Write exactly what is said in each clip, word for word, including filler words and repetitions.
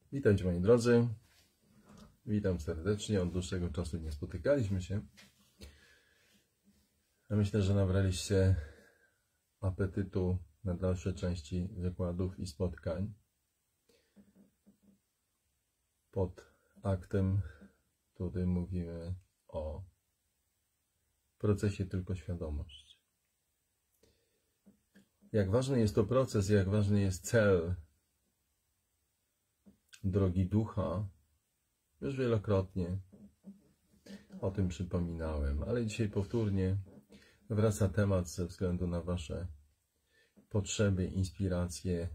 Witajcie moi drodzy, witam serdecznie, od dłuższego czasu nie spotykaliśmy się. Ja myślę, że nabraliście apetytu na dalsze części wykładów i spotkań pod aktem, który mówimy o procesie tylko świadomość. Jak ważny jest to proces, jak ważny jest cel drogi ducha, już wielokrotnie o tym przypominałem, ale dzisiaj powtórnie wraca temat ze względu na wasze potrzeby, inspiracje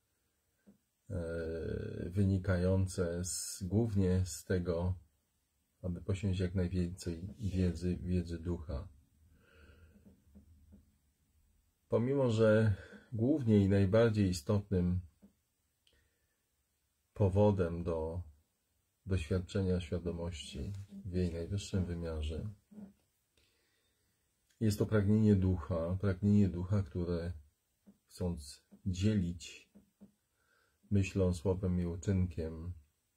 e, wynikające z, głównie z tego, aby posiąść jak najwięcej wiedzy, wiedzy ducha. Pomimo że głównie i najbardziej istotnym powodem do doświadczenia świadomości w jej najwyższym wymiarze jest to pragnienie ducha, pragnienie ducha, które chcąc dzielić myślą, słowem i uczynkiem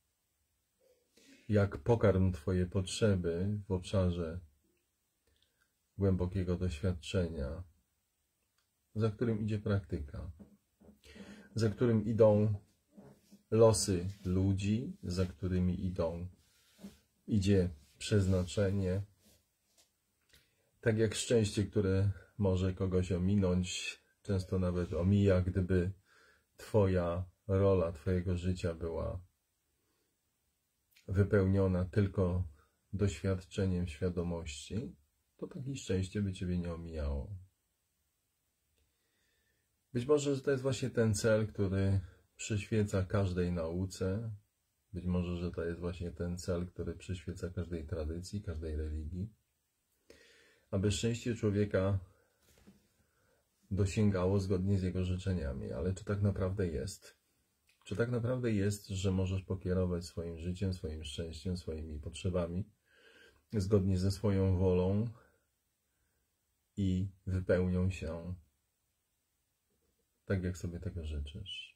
jak pokarm Twoje potrzeby w obszarze głębokiego doświadczenia, za którym idzie praktyka, za którym idą losy ludzi, za którymi idą, idzie przeznaczenie. Tak jak szczęście, które może kogoś ominąć, często nawet omija, gdyby Twoja rola, Twojego życia była wypełniona tylko doświadczeniem świadomości, to takie szczęście by Ciebie nie omijało. Być może, że to jest właśnie ten cel, który przyświeca każdej nauce. Być może, że to jest właśnie ten cel, który przyświeca każdej tradycji, każdej religii. Aby szczęście człowieka dosięgało zgodnie z jego życzeniami. Ale czy tak naprawdę jest? Czy tak naprawdę jest, że możesz pokierować swoim życiem, swoim szczęściem, swoimi potrzebami zgodnie ze swoją wolą i wypełnią się tak, jak sobie tego życzysz?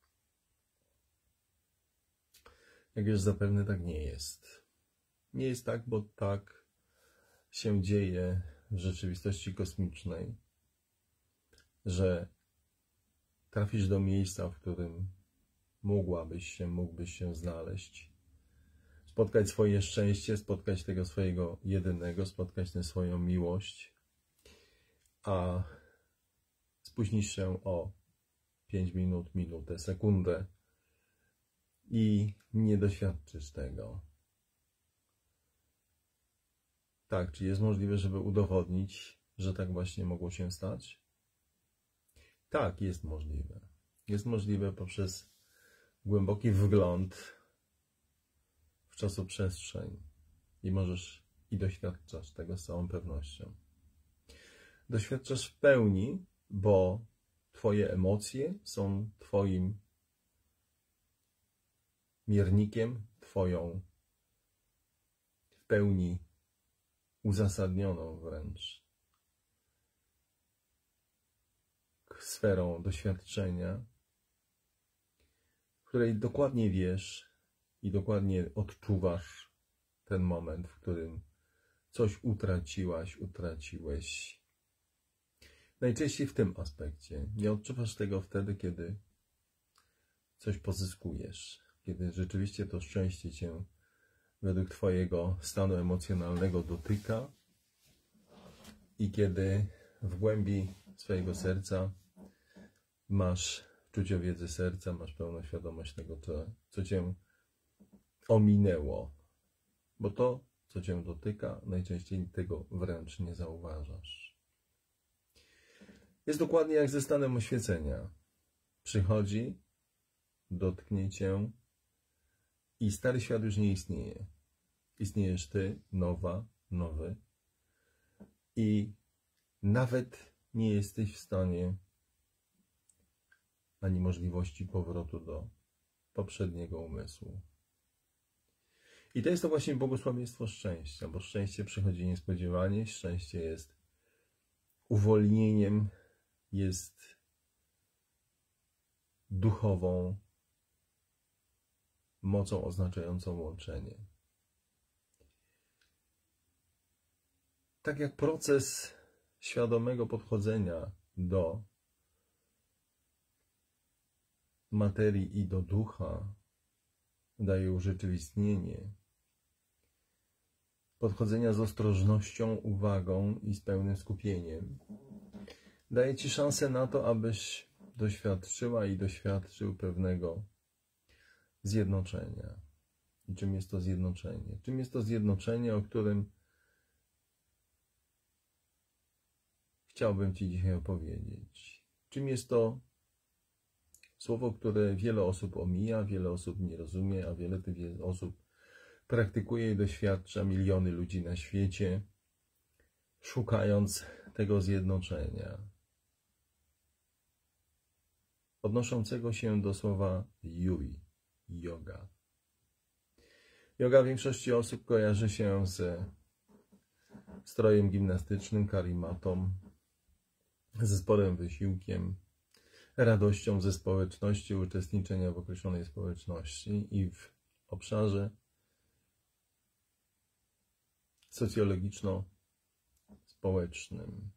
Jak już zapewne tak nie jest. Nie jest tak, bo tak się dzieje w rzeczywistości kosmicznej, że trafisz do miejsca, w którym mogłabyś się, mógłbyś się znaleźć, spotkać swoje szczęście, spotkać tego swojego jedynego, spotkać tę swoją miłość, a spóźnisz się o pięć minut, minutę, sekundę i nie doświadczysz tego. Tak, czy jest możliwe, żeby udowodnić, że tak właśnie mogło się stać? Tak, jest możliwe. Jest możliwe poprzez głęboki wgląd w czasoprzestrzeń i możesz i doświadczasz tego z całą pewnością. Doświadczasz w pełni, bo Twoje emocje są Twoim miernikiem, Twoją w pełni uzasadnioną wręcz sferą doświadczenia, w której dokładnie wiesz i dokładnie odczuwasz ten moment, w którym coś utraciłaś, utraciłeś. Najczęściej w tym aspekcie. Nie odczuwasz tego wtedy, kiedy coś pozyskujesz, kiedy rzeczywiście to szczęście Cię według Twojego stanu emocjonalnego dotyka i kiedy w głębi swojego serca masz czucie wiedzy serca, masz pełną świadomość tego, co, co Cię ominęło. Bo to, co Cię dotyka, najczęściej tego wręcz nie zauważasz. Jest dokładnie jak ze stanem oświecenia. Przychodzi, dotknie Cię i stary świat już nie istnieje. Istniejesz Ty, nowa, nowy. I nawet nie jesteś w stanie ani możliwości powrotu do poprzedniego umysłu. I to jest to właśnie błogosławieństwo szczęścia, bo szczęście przychodzi niespodziewanie, szczęście jest uwolnieniem, jest duchową mocą oznaczającą łączenie. Tak jak proces świadomego podchodzenia do materii i do ducha daje urzeczywistnienie, podchodzenia z ostrożnością, uwagą i z pełnym skupieniem, daje Ci szansę na to, abyś doświadczyła i doświadczył pewnego zjednoczenia. I czym jest to zjednoczenie? Czym jest to zjednoczenie, o którym chciałbym Ci dzisiaj opowiedzieć? Czym jest to słowo, które wiele osób omija, wiele osób nie rozumie, a wiele tych osób praktykuje i doświadcza, miliony ludzi na świecie, szukając tego zjednoczenia, odnoszącego się do słowa yui, yoga. Yoga w większości osób kojarzy się z strojem gimnastycznym, karimatą, ze sporym wysiłkiem, radością ze społeczności, uczestniczenia w określonej społeczności i w obszarze socjologiczno-społecznym.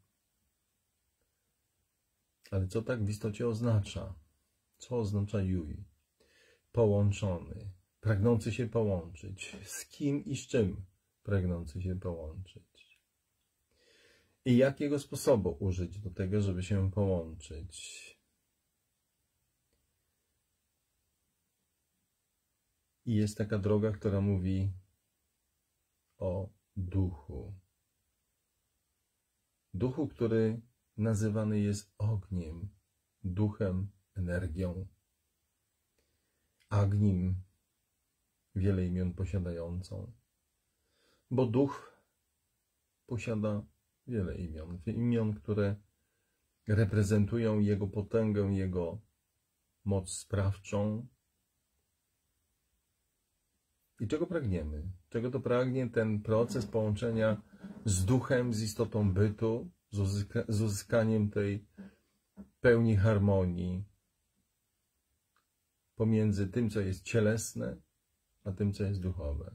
Ale co tak w istocie oznacza? Co oznacza yui? Połączony, pragnący się połączyć. Z kim i z czym pragnący się połączyć? I jakiego sposobu użyć do tego, żeby się połączyć? I jest taka droga, która mówi o duchu. Duchu, który nazywany jest ogniem, duchem, energią. Agnim, wiele imion posiadającą. Bo duch posiada wiele imion. Imion, które reprezentują jego potęgę, jego moc sprawczą. I czego pragniemy? Czego to pragnie ten proces połączenia z duchem, z istotą bytu, z, uzyska z uzyskaniem tej pełni harmonii pomiędzy tym, co jest cielesne, a tym, co jest duchowe.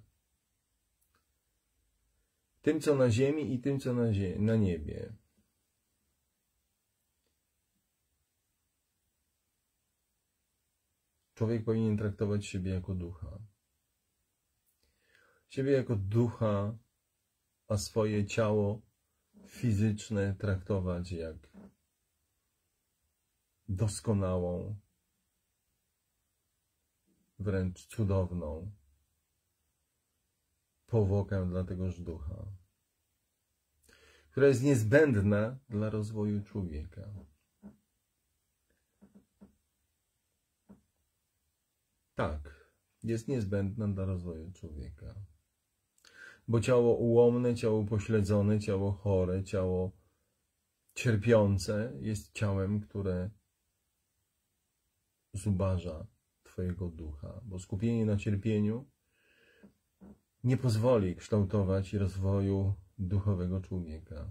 Tym, co na ziemi i tym, co na, zie na niebie. Człowiek powinien traktować siebie jako ducha. Siebie jako ducha, a swoje ciało fizyczne traktować jak doskonałą, wręcz cudowną powłokę dla tegoż ducha, która jest niezbędna dla rozwoju człowieka. Tak, jest niezbędna dla rozwoju człowieka. Bo ciało ułomne, ciało upośledzone, ciało chore, ciało cierpiące jest ciałem, które zubaża Twojego ducha. Bo skupienie na cierpieniu nie pozwoli kształtować rozwoju duchowego człowieka.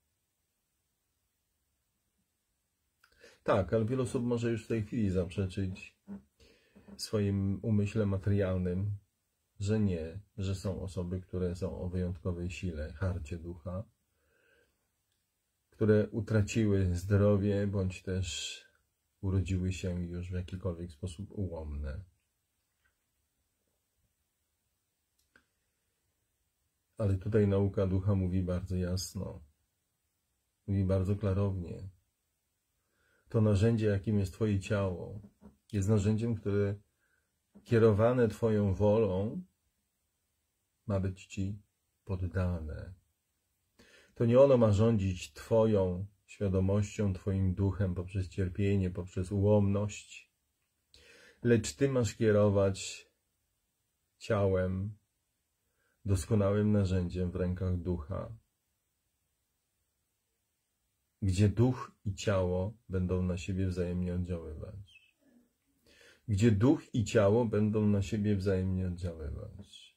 Tak, ale wiele osób może już w tej chwili zaprzeczyć swoim umyśle materialnym, że nie, że są osoby, które są o wyjątkowej sile, harcie ducha, które utraciły zdrowie, bądź też urodziły się już w jakikolwiek sposób ułomne. Ale tutaj nauka ducha mówi bardzo jasno, mówi bardzo klarownie. To narzędzie, jakim jest Twoje ciało, jest narzędziem, które kierowane Twoją wolą ma być Ci poddane. To nie ono ma rządzić Twoją świadomością, Twoim duchem poprzez cierpienie, poprzez ułomność, lecz Ty masz kierować ciałem, doskonałym narzędziem w rękach ducha, gdzie duch i ciało będą na siebie wzajemnie oddziaływać. Gdzie duch i ciało będą na siebie wzajemnie oddziaływać.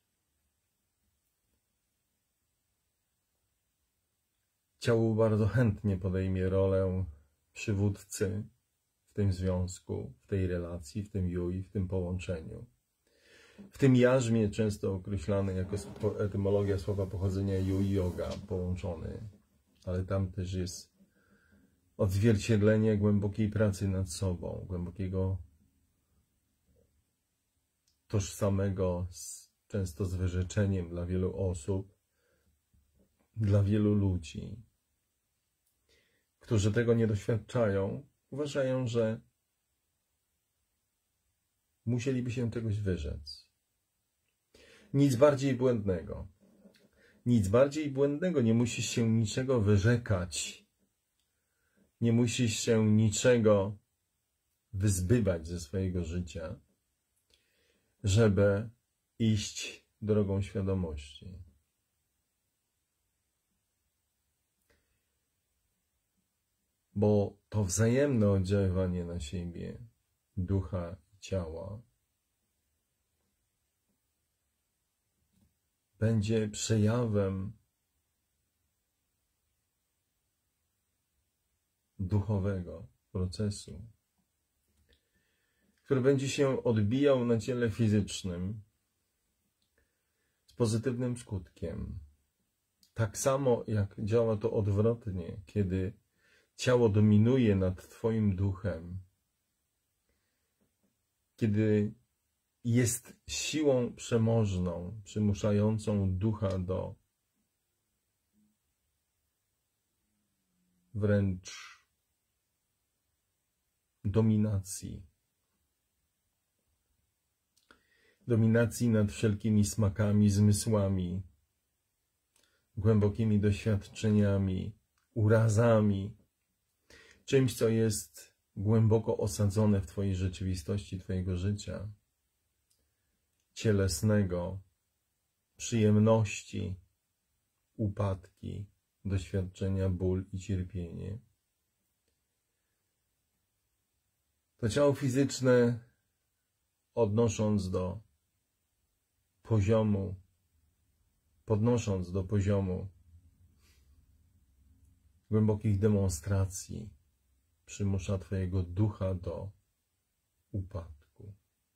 Ciało bardzo chętnie podejmie rolę przywódcy w tym związku, w tej relacji, w tym yui, w tym połączeniu. W tym jarzmie, często określany jako etymologia słowa pochodzenia yoga, połączony, ale tam też jest odzwierciedlenie głębokiej pracy nad sobą, głębokiego, tożsamego, często z wyrzeczeniem dla wielu osób, dla wielu ludzi, którzy tego nie doświadczają, uważają, że musieliby się czegoś wyrzec. Nic bardziej błędnego. Nic bardziej błędnego. Nie musisz się niczego wyrzekać. Nie musisz się niczego wyzbywać ze swojego życia, żeby iść drogą świadomości. Bo to wzajemne oddziaływanie na siebie ducha i ciała będzie przejawem duchowego procesu, który będzie się odbijał na ciele fizycznym z pozytywnym skutkiem. Tak samo jak działa to odwrotnie, kiedy ciało dominuje nad Twoim duchem, kiedy jest siłą przemożną, przymuszającą ducha do wręcz dominacji. Dominacji nad wszelkimi smakami, zmysłami, głębokimi doświadczeniami, urazami, czymś, co jest głęboko osadzone w Twojej rzeczywistości, Twojego życia, cielesnego, przyjemności, upadki, doświadczenia, ból i cierpienie. To ciało fizyczne, odnosząc do poziomu, podnosząc do poziomu głębokich demonstracji, przymusza Twojego ducha do upadku.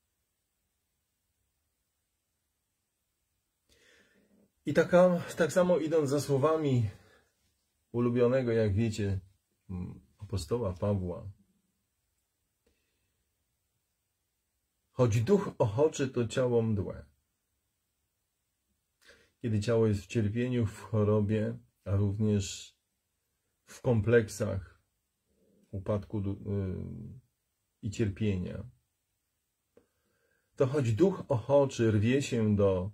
I taka, tak samo idąc za słowami ulubionego, jak wiecie, apostoła Pawła, choć duch ochoczy, to ciało mdłe. Kiedy ciało jest w cierpieniu, w chorobie, a również w kompleksach upadku i cierpienia, to choć duch ochoczy rwie się do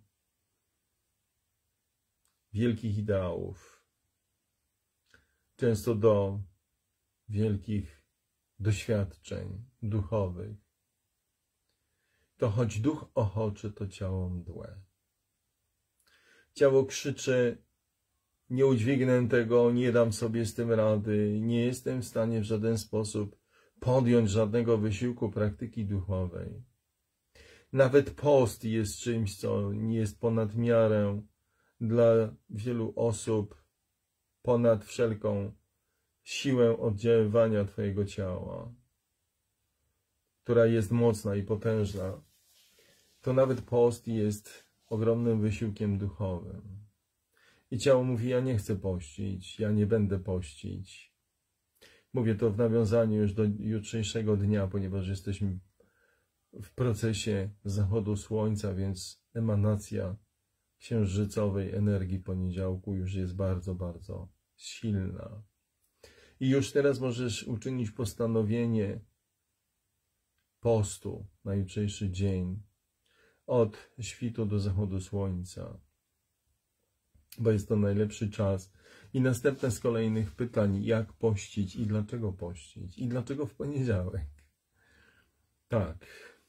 wielkich ideałów, często do wielkich doświadczeń duchowych, to choć duch ochoczy, to ciało mdłe. Ciało krzyczy: nie udźwignę tego, nie dam sobie z tym rady, nie jestem w stanie w żaden sposób podjąć żadnego wysiłku praktyki duchowej. Nawet post jest czymś, co nie jest ponad miarę dla wielu osób, ponad wszelką siłę oddziaływania Twojego ciała, która jest mocna i potężna. To nawet post jest ogromnym wysiłkiem duchowym. I ciało mówi: ja nie chcę pościć, ja nie będę pościć. Mówię to w nawiązaniu już do jutrzejszego dnia, ponieważ jesteśmy w procesie zachodu słońca, więc emanacja księżycowej energii poniedziałku już jest bardzo, bardzo silna. I już teraz możesz uczynić postanowienie postu na jutrzejszy dzień, od świtu do zachodu słońca, bo jest to najlepszy czas. I następne z kolejnych pytań: jak pościć i dlaczego pościć? I dlaczego w poniedziałek? Tak.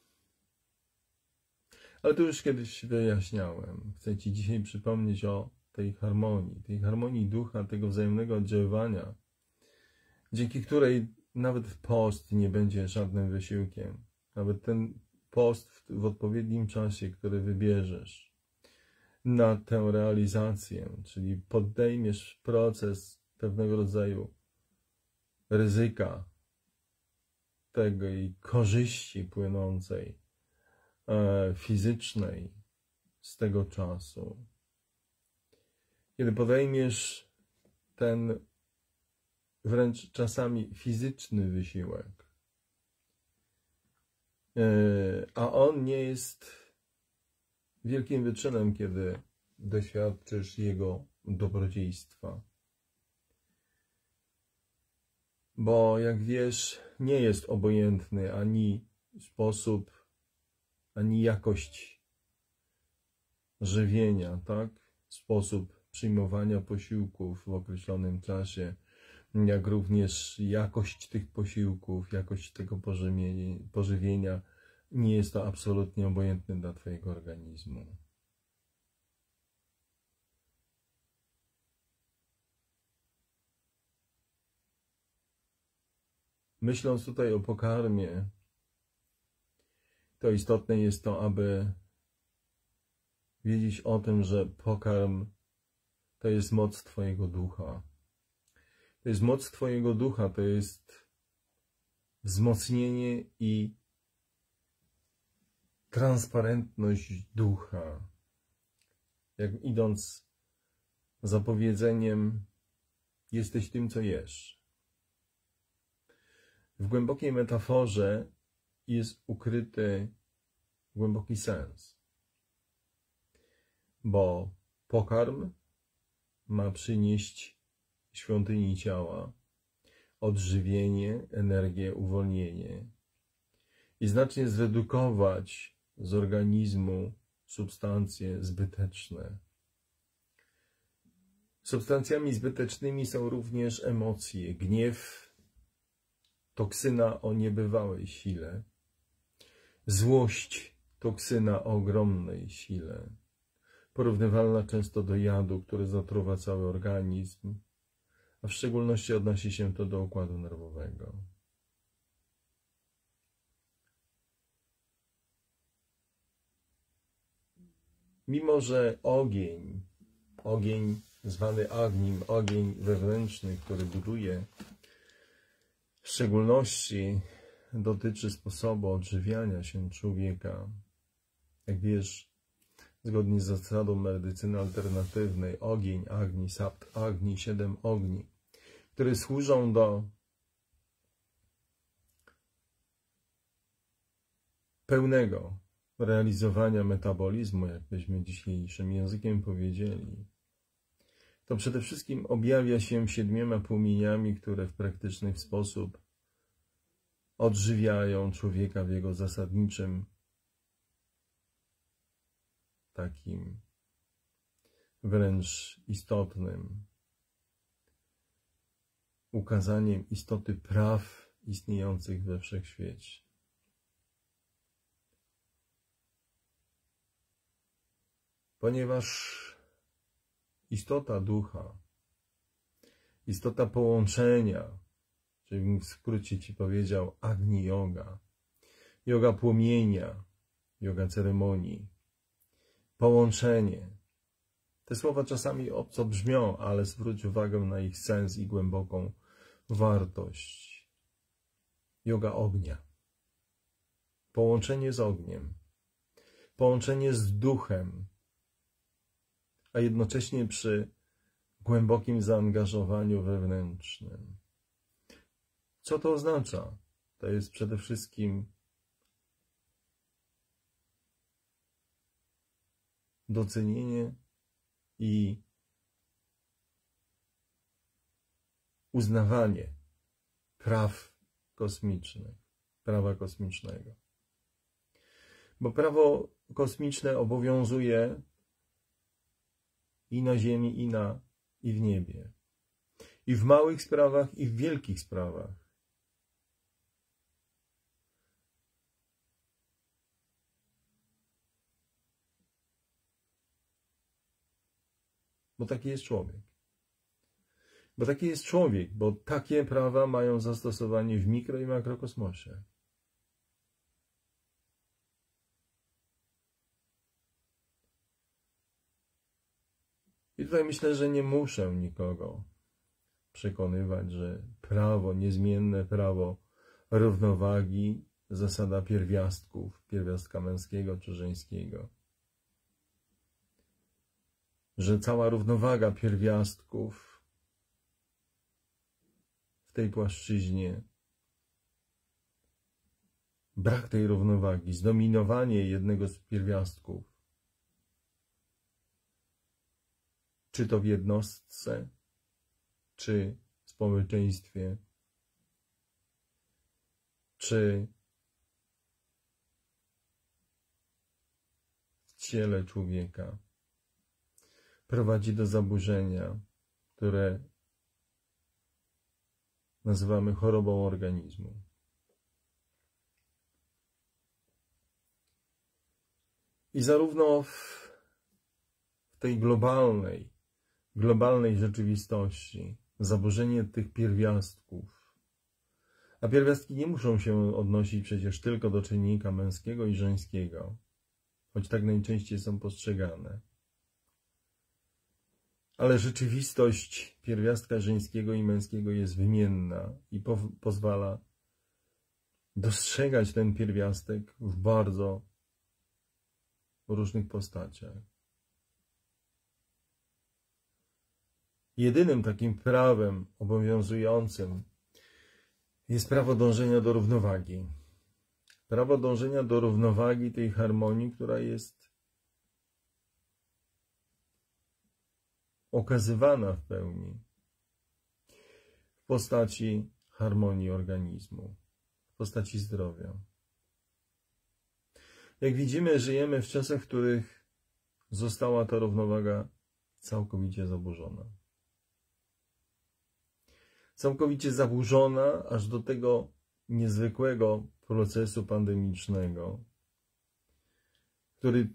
Ale to już kiedyś wyjaśniałem. Chcę Ci dzisiaj przypomnieć o tej harmonii, tej harmonii ducha, tego wzajemnego oddziaływania, dzięki której nawet post nie będzie żadnym wysiłkiem. Nawet ten post w, w odpowiednim czasie, który wybierzesz na tę realizację, czyli podejmiesz proces pewnego rodzaju ryzyka, tego i korzyści płynącej e, fizycznej z tego czasu. Kiedy podejmiesz ten wręcz czasami fizyczny wysiłek, e, a on nie jest wielkim wyczynem, kiedy doświadczysz jego dobrodziejstwa. Bo jak wiesz, nie jest obojętny ani sposób, ani jakość żywienia, tak? Sposób przyjmowania posiłków w określonym czasie, jak również jakość tych posiłków, jakość tego pożywienia, nie jest to absolutnie obojętne dla twojego organizmu. Myśląc tutaj o pokarmie, to istotne jest to, aby wiedzieć o tym, że pokarm to jest moc twojego ducha. To jest moc twojego ducha, to jest wzmocnienie i transparentność ducha. Jak idąc za powiedzeniem, jesteś tym, co jesz. W głębokiej metaforze jest ukryty głęboki sens, bo pokarm ma przynieść świątyni ciała odżywienie, energię, uwolnienie i znacznie zredukować z organizmu substancje zbyteczne. Substancjami zbytecznymi są również emocje, gniew, toksyna o niebywałej sile, złość, toksyna o ogromnej sile, porównywalna często do jadu, który zatruwa cały organizm, a w szczególności odnosi się to do układu nerwowego. Mimo że ogień, ogień zwany Agnim, ogień wewnętrzny, który buduje, w szczególności dotyczy sposobu odżywiania się człowieka. Jak wiesz, zgodnie z zasadą medycyny alternatywnej, ogień, Agni, Sapt, Agni, siedem ogni, które służą do pełnego realizowania metabolizmu, jak byśmy dzisiejszym językiem powiedzieli, to przede wszystkim objawia się siedmioma płomieniami, które w praktyczny sposób odżywiają człowieka w jego zasadniczym, takim wręcz istotnym ukazaniem istoty praw istniejących we wszechświecie. Ponieważ istota ducha, istota połączenia, czyli w skrócie ci powiedział Agni Yoga, yoga płomienia, yoga ceremonii, połączenie. Te słowa czasami obco brzmią, ale zwróć uwagę na ich sens i głęboką wartość. Yoga ognia, połączenie z ogniem, połączenie z duchem, a jednocześnie przy głębokim zaangażowaniu wewnętrznym. Co to oznacza? To jest przede wszystkim docenienie i uznawanie praw kosmicznych, prawa kosmicznego. Bo prawo kosmiczne obowiązuje i na ziemi, i na, i w niebie. I w małych sprawach, i w wielkich sprawach. Bo taki jest człowiek. Bo taki jest człowiek, bo takie prawa mają zastosowanie w mikro- i makrokosmosie. I tutaj myślę, że nie muszę nikogo przekonywać, że prawo, niezmienne prawo równowagi zasada pierwiastków, pierwiastka męskiego czy żeńskiego. Że cała równowaga pierwiastków w tej płaszczyźnie, brak tej równowagi, zdominowanie jednego z pierwiastków, czy to w jednostce, czy w społeczeństwie, czy w ciele człowieka, prowadzi do zaburzenia, które nazywamy chorobą organizmu. I zarówno w tej globalnej, globalnej rzeczywistości zaburzenie tych pierwiastków, a pierwiastki nie muszą się odnosić przecież tylko do czynnika męskiego i żeńskiego, choć tak najczęściej są postrzegane. Ale rzeczywistość pierwiastka żeńskiego i męskiego jest wymienna i po, pozwala dostrzegać ten pierwiastek w bardzo różnych postaciach. Jedynym takim prawem obowiązującym jest prawo dążenia do równowagi. Prawo dążenia do równowagi, tej harmonii, która jest okazywana w pełni w postaci harmonii organizmu, w postaci zdrowia. Jak widzimy, żyjemy w czasach, w których została ta równowaga całkowicie zaburzona. Całkowicie zaburzona aż do tego niezwykłego procesu pandemicznego, który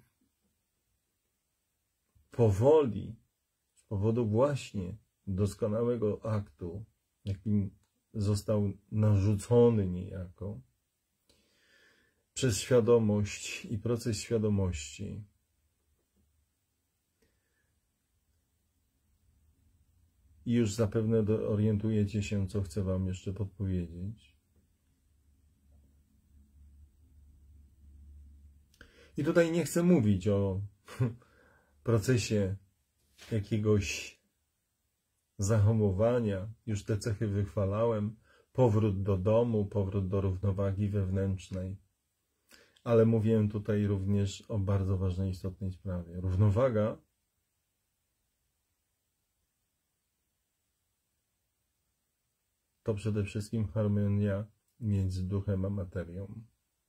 powoli, z powodu właśnie doskonałego aktu, jakim został narzucony niejako, przez świadomość i proces świadomości, i już zapewne orientujecie się, co chcę wam jeszcze podpowiedzieć. I tutaj nie chcę mówić o procesie jakiegoś zahamowania, już te cechy wychwalałem, powrót do domu, powrót do równowagi wewnętrznej. Ale mówię tutaj również o bardzo ważnej, istotnej sprawie. Równowaga to przede wszystkim harmonia między duchem a materią.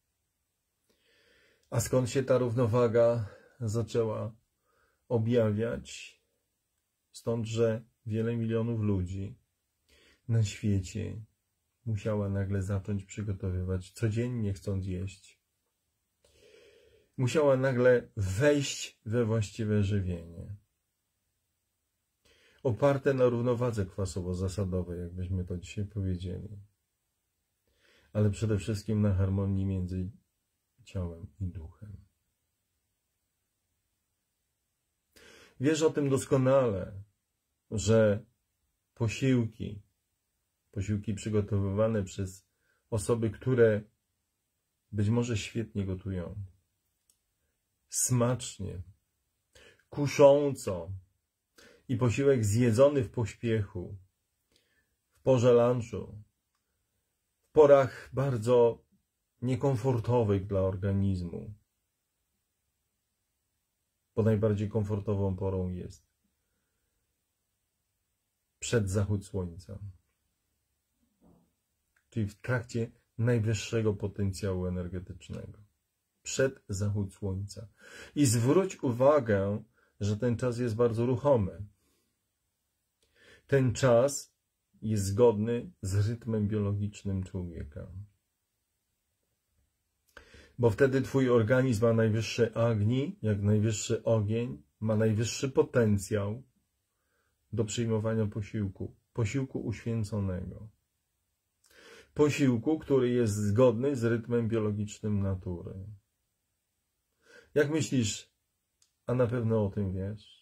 A skąd się ta równowaga zaczęła objawiać? Stąd, że wiele milionów ludzi na świecie musiała nagle zacząć przygotowywać, codziennie chcąc jeść. Musiała nagle wejść we właściwe żywienie, oparte na równowadze kwasowo-zasadowej, jakbyśmy to dzisiaj powiedzieli, ale przede wszystkim na harmonii między ciałem i duchem. Wiesz o tym doskonale, że posiłki, posiłki przygotowywane przez osoby, które być może świetnie gotują, smacznie, kusząco, i posiłek zjedzony w pośpiechu, w porze lunchu, w porach bardzo niekomfortowych dla organizmu, bo najbardziej komfortową porą jest przed zachód słońca, czyli w trakcie najwyższego potencjału energetycznego, przed zachód słońca. I zwróć uwagę, że ten czas jest bardzo ruchomy. Ten czas jest zgodny z rytmem biologicznym człowieka. Bo wtedy twój organizm ma najwyższy agni, jak najwyższy ogień, ma najwyższy potencjał do przyjmowania posiłku, posiłku uświęconego. Posiłku, który jest zgodny z rytmem biologicznym natury. Jak myślisz, a na pewno o tym wiesz?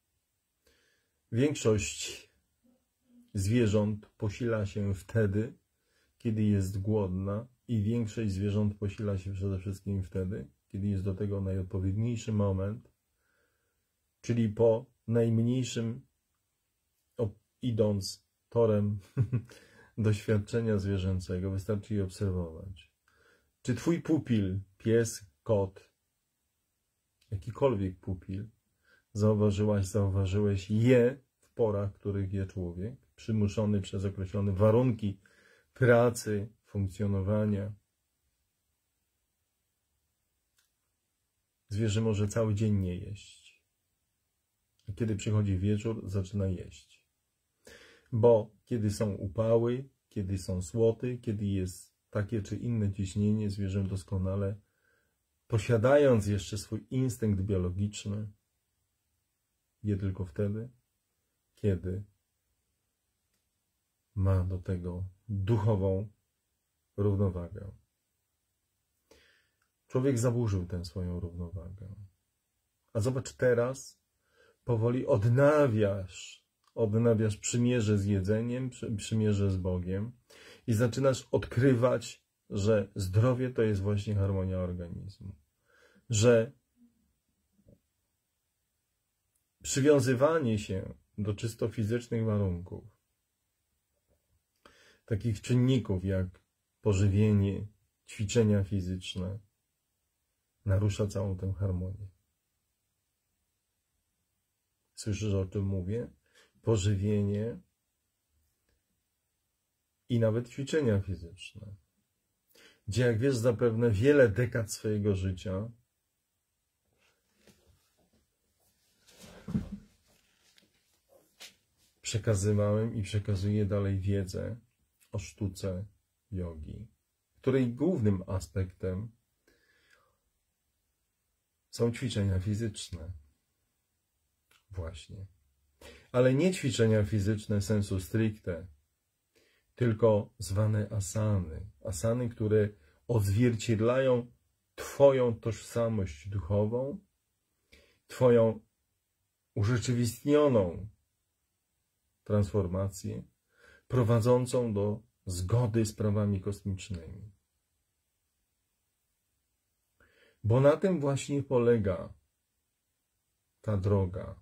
Większość zwierząt posila się wtedy, kiedy jest głodna i większość zwierząt posila się przede wszystkim wtedy, kiedy jest do tego najodpowiedniejszy moment, czyli po najmniejszym, idąc torem doświadczenia zwierzęcego, wystarczy je obserwować. Czy twój pupil, pies, kot, jakikolwiek pupil, zauważyłaś, zauważyłeś, je w porach, których je człowiek, przymuszony przez określone warunki pracy, funkcjonowania. Zwierzę może cały dzień nie jeść. A kiedy przychodzi wieczór, zaczyna jeść. Bo kiedy są upały, kiedy są słoty, kiedy jest takie czy inne ciśnienie, zwierzę doskonale, posiadając jeszcze swój instynkt biologiczny, je tylko wtedy, kiedy ma do tego duchową równowagę. Człowiek zaburzył tę swoją równowagę. A zobacz teraz, powoli odnawiasz, odnawiasz przymierze z jedzeniem, przymierze z Bogiem i zaczynasz odkrywać, że zdrowie to jest właśnie harmonia organizmu. Że przywiązywanie się do czysto fizycznych warunków, takich czynników jak pożywienie, ćwiczenia fizyczne, narusza całą tę harmonię. Słyszysz, o czym mówię? Pożywienie i nawet ćwiczenia fizyczne. Gdzie, jak wiesz, zapewne wiele dekad swojego życia przekazywałem i przekazuję dalej wiedzę o sztuce jogi, której głównym aspektem są ćwiczenia fizyczne. Właśnie. Ale nie ćwiczenia fizyczne sensu stricte, tylko zwane asany. Asany, które odzwierciedlają Twoją tożsamość duchową, Twoją urzeczywistnioną transformację, prowadzącą do zgody z prawami kosmicznymi. Bo na tym właśnie polega ta droga.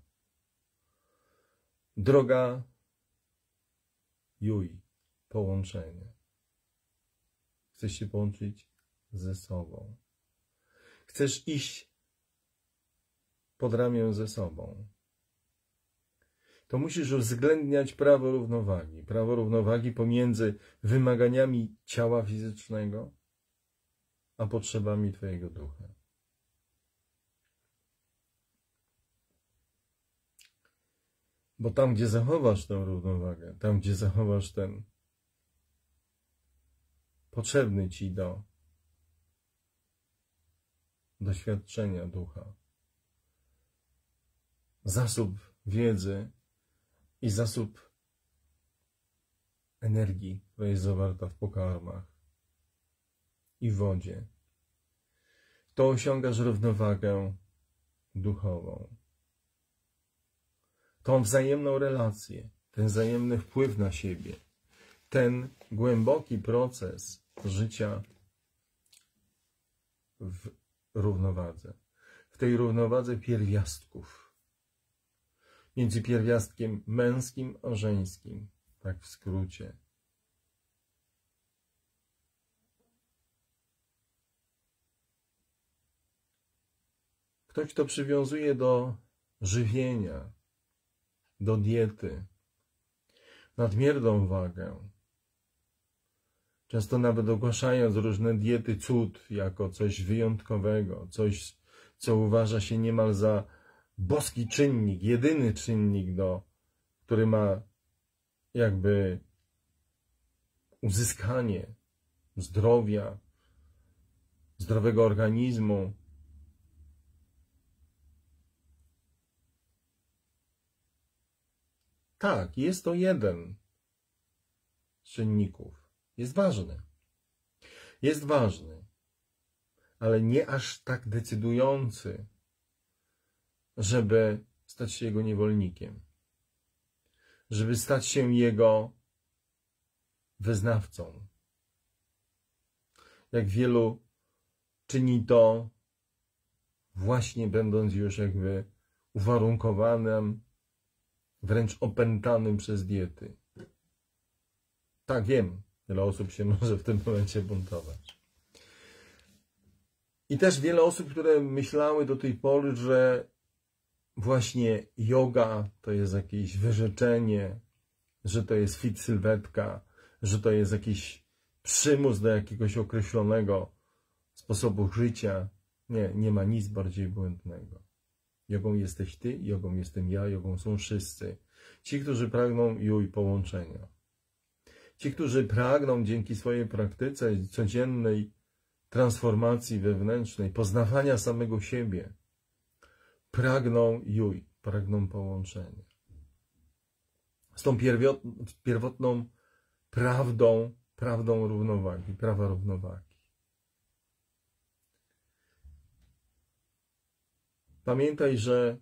Droga Jui, połączenie. Chcesz się połączyć ze sobą. Chcesz iść pod ramię ze sobą. To musisz uwzględniać prawo równowagi. Prawo równowagi pomiędzy wymaganiami ciała fizycznego a potrzebami Twojego ducha. Bo tam, gdzie zachowasz tę równowagę, tam, gdzie zachowasz ten potrzebny Ci do doświadczenia ducha, zasób wiedzy i zasób energii, która jest zawarta w pokarmach i w wodzie, to osiągasz równowagę duchową. Tą wzajemną relację, ten wzajemny wpływ na siebie, ten głęboki proces życia w równowadze, w tej równowadze pierwiastków, między pierwiastkiem męskim a żeńskim, tak w skrócie. Ktoś, kto przywiązuje do żywienia, do diety, nadmierną wagę, często nawet ogłaszając różne diety cud jako coś wyjątkowego, coś, co uważa się niemal za boski czynnik, jedyny czynnik, do, który ma jakby uzyskanie zdrowia, zdrowego organizmu. Tak, jest to jeden z czynników. Jest ważny. Jest ważny, ale nie aż tak decydujący, żeby stać się jego niewolnikiem, żeby stać się jego wyznawcą, jak wielu czyni to właśnie będąc już jakby uwarunkowanym, wręcz opętanym przez diety. Tak, wiem, wiele osób się może w tym momencie buntować. I też wiele osób, które myślały do tej pory, że właśnie yoga to jest jakieś wyrzeczenie, że to jest fit sylwetka, że to jest jakiś przymus do jakiegoś określonego sposobu życia. Nie, nie ma nic bardziej błędnego. Jogą jesteś ty, jogą jestem ja, jogą są wszyscy. Ci, którzy pragną juj połączenia. Ci, którzy pragną dzięki swojej praktyce codziennej transformacji wewnętrznej, poznawania samego siebie, pragną juj, pragną połączenia. Z tą pierwotną prawdą, prawdą równowagi, prawa równowagi. Pamiętaj, że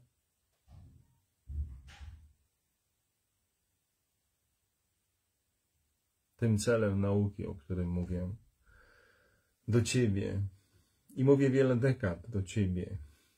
tym celem nauki, o którym mówię, do Ciebie, i mówię wiele dekad do Ciebie,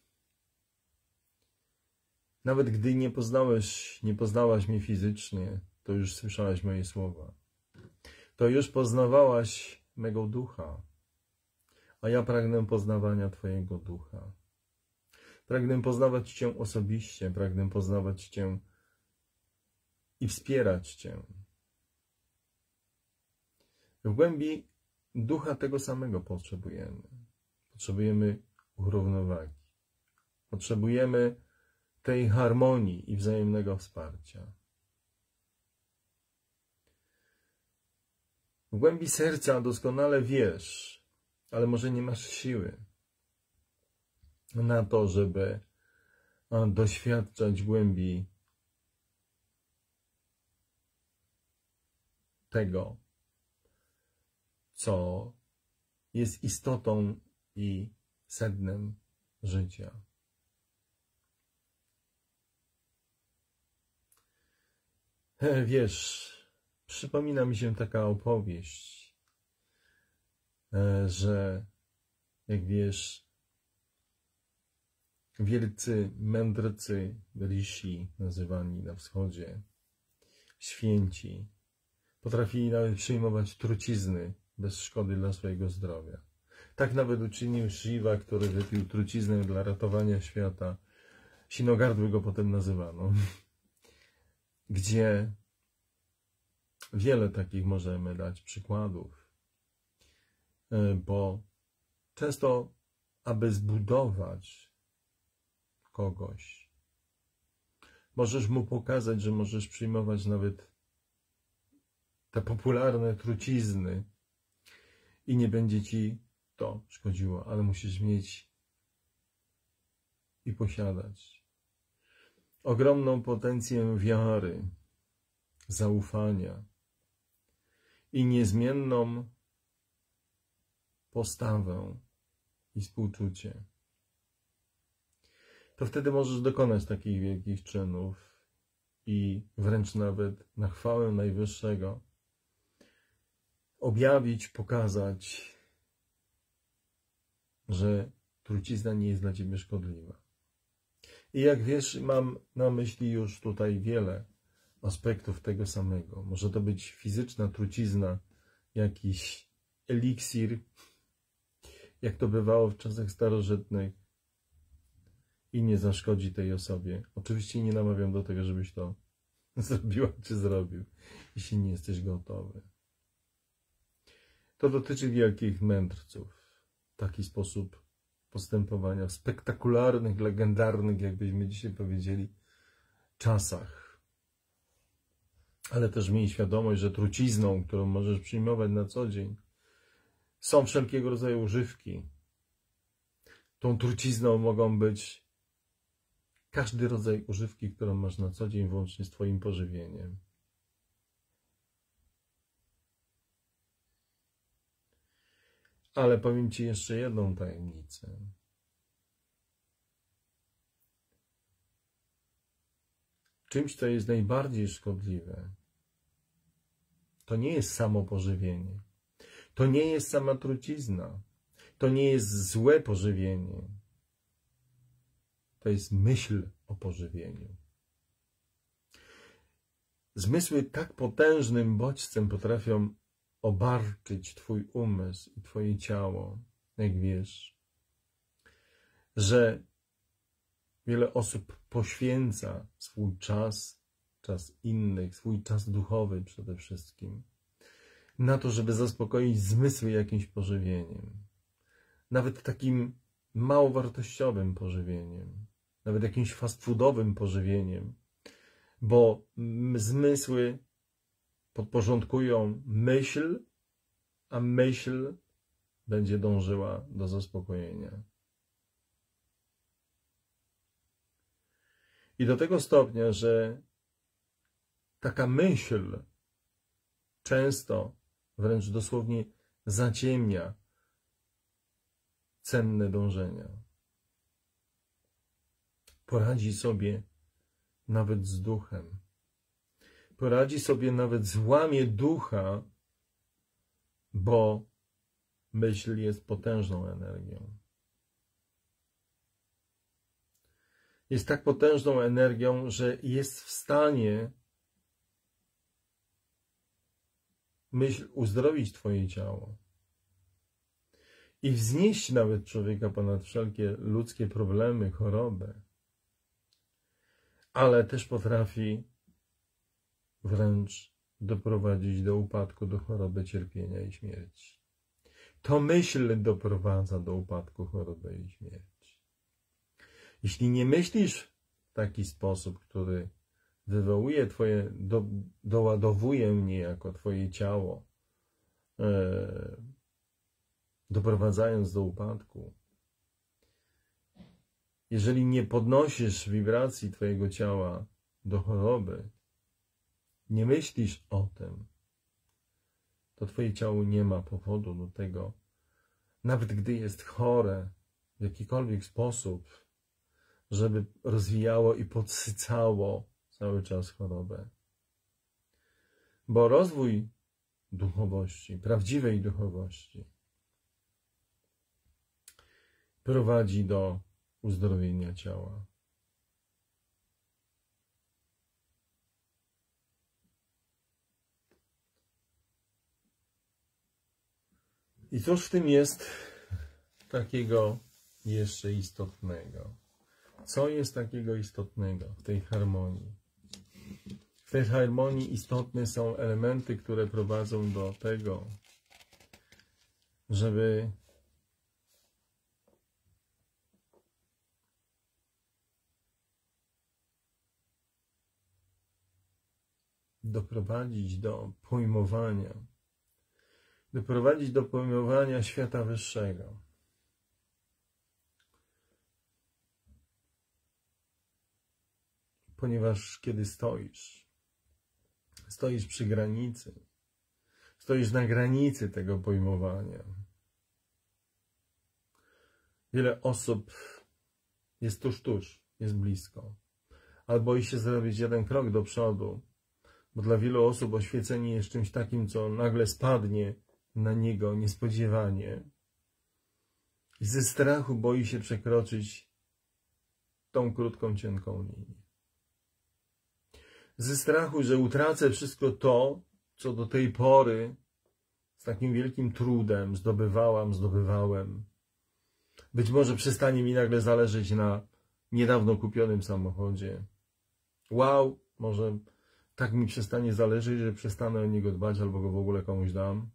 nawet gdy nie poznałeś, nie poznałaś mnie fizycznie, to już słyszałaś moje słowa. To już poznawałaś mego ducha, a ja pragnę poznawania Twojego ducha. Pragnę poznawać Cię osobiście, pragnę poznawać Cię i wspierać Cię. W głębi ducha tego samego potrzebujemy. Potrzebujemy równowagi. Potrzebujemy tej harmonii i wzajemnego wsparcia. W głębi serca doskonale wiesz, ale może nie masz siły na to, żeby doświadczać głębi tego, co jest istotą i sednem życia. Wiesz, przypomina mi się taka opowieść, że jak wiesz, wielcy mędrcy, rishi nazywani na wschodzie, święci, potrafili nawet przyjmować trucizny bez szkody dla swojego zdrowia. Tak nawet uczynił Shiva, który wypił truciznę dla ratowania świata. Sinogardły go potem nazywano. Gdzie wiele takich możemy dać przykładów. Bo często, aby zbudować kogoś, możesz mu pokazać, że możesz przyjmować nawet te popularne trucizny i nie będzie ci to szkodziło, ale musisz mieć i posiadać ogromną potencję wiary, zaufania i niezmienną postawę i współczucie. To wtedy możesz dokonać takich wielkich czynów i wręcz nawet na chwałę Najwyższego objawić, pokazać, że trucizna nie jest dla Ciebie szkodliwa. I jak wiesz, mam na myśli już tutaj wiele aspektów tego samego. Może to być fizyczna trucizna, jakiś eliksir, jak to bywało w czasach starożytnych i nie zaszkodzi tej osobie. Oczywiście nie namawiam do tego, żebyś to zrobiła czy zrobił, jeśli nie jesteś gotowy. To dotyczy wielkich mędrców. Taki sposób postępowania w spektakularnych, legendarnych, jakbyśmy dzisiaj powiedzieli, czasach. Ale też miej świadomość, że trucizną, którą możesz przyjmować na co dzień, są wszelkiego rodzaju używki. Tą trucizną mogą być każdy rodzaj używki, którą masz na co dzień, włącznie z Twoim pożywieniem. Ale powiem Ci jeszcze jedną tajemnicę. Czymś, co jest najbardziej szkodliwe, to nie jest samo pożywienie. To nie jest sama trucizna. To nie jest złe pożywienie. To jest myśl o pożywieniu. Zmysły tak potężnym bodźcem potrafią obarczyć Twój umysł i Twoje ciało, jak wiesz, że wiele osób poświęca swój czas, czas innych, swój czas duchowy przede wszystkim, na to, żeby zaspokoić zmysły jakimś pożywieniem. Nawet takim małowartościowym pożywieniem, nawet jakimś fast foodowym pożywieniem, bo zmysły podporządkują myśl, a myśl będzie dążyła do zaspokojenia. I do tego stopnia, że taka myśl często, wręcz dosłownie zaciemnia cenne dążenia. Poradzi sobie nawet z duchem. Poradzi sobie nawet złamie ducha, bo myśl jest potężną energią. Jest tak potężną energią, że jest w stanie myśl uzdrowić Twoje ciało i wznieść nawet człowieka ponad wszelkie ludzkie problemy, choroby, ale też potrafi wręcz doprowadzić do upadku, do choroby, cierpienia i śmierci. To myśl doprowadza do upadku, choroby i śmierci. Jeśli nie myślisz w taki sposób, który wywołuje Twoje, do, doładowuje mnie jako Twoje ciało, e, doprowadzając do upadku, jeżeli nie podnosisz wibracji Twojego ciała do choroby, nie myślisz o tym, to Twoje ciało nie ma powodu do tego, nawet gdy jest chore w jakikolwiek sposób, żeby rozwijało i podsycało cały czas chorobę. Bo rozwój duchowości, prawdziwej duchowości, prowadzi do uzdrowienia ciała. I cóż w tym jest takiego jeszcze istotnego? Co jest takiego istotnego w tej harmonii? W tej harmonii istotne są elementy, które prowadzą do tego, żeby doprowadzić do pojmowania, doprowadzić do pojmowania świata wyższego. Ponieważ kiedy stoisz, stoisz przy granicy, stoisz na granicy tego pojmowania. Wiele osób jest tuż, tuż, jest blisko, ale boi się zrobić jeden krok do przodu, bo dla wielu osób oświecenie jest czymś takim, co nagle spadnie na niego niespodziewanie. I ze strachu boi się przekroczyć tą krótką, cienką linię. Ze strachu, że utracę wszystko to, co do tej pory z takim wielkim trudem zdobywałam, zdobywałem. Być może przestanie mi nagle zależeć na niedawno kupionym samochodzie. Wow, może tak mi przestanie zależeć, że przestanę o niego dbać albo go w ogóle komuś dam.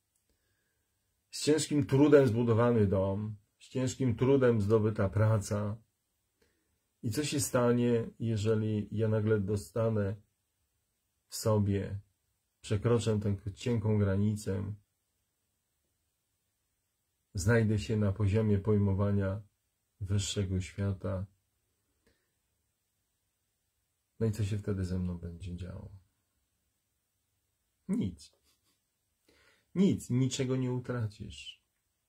Z ciężkim trudem zbudowany dom, z ciężkim trudem zdobyta praca. I co się stanie, jeżeli ja nagle dostanę w sobie, przekroczę tę cienką granicę, znajdę się na poziomie pojmowania wyższego świata. No i co się wtedy ze mną będzie działo? Nic. Nic, niczego nie utracisz.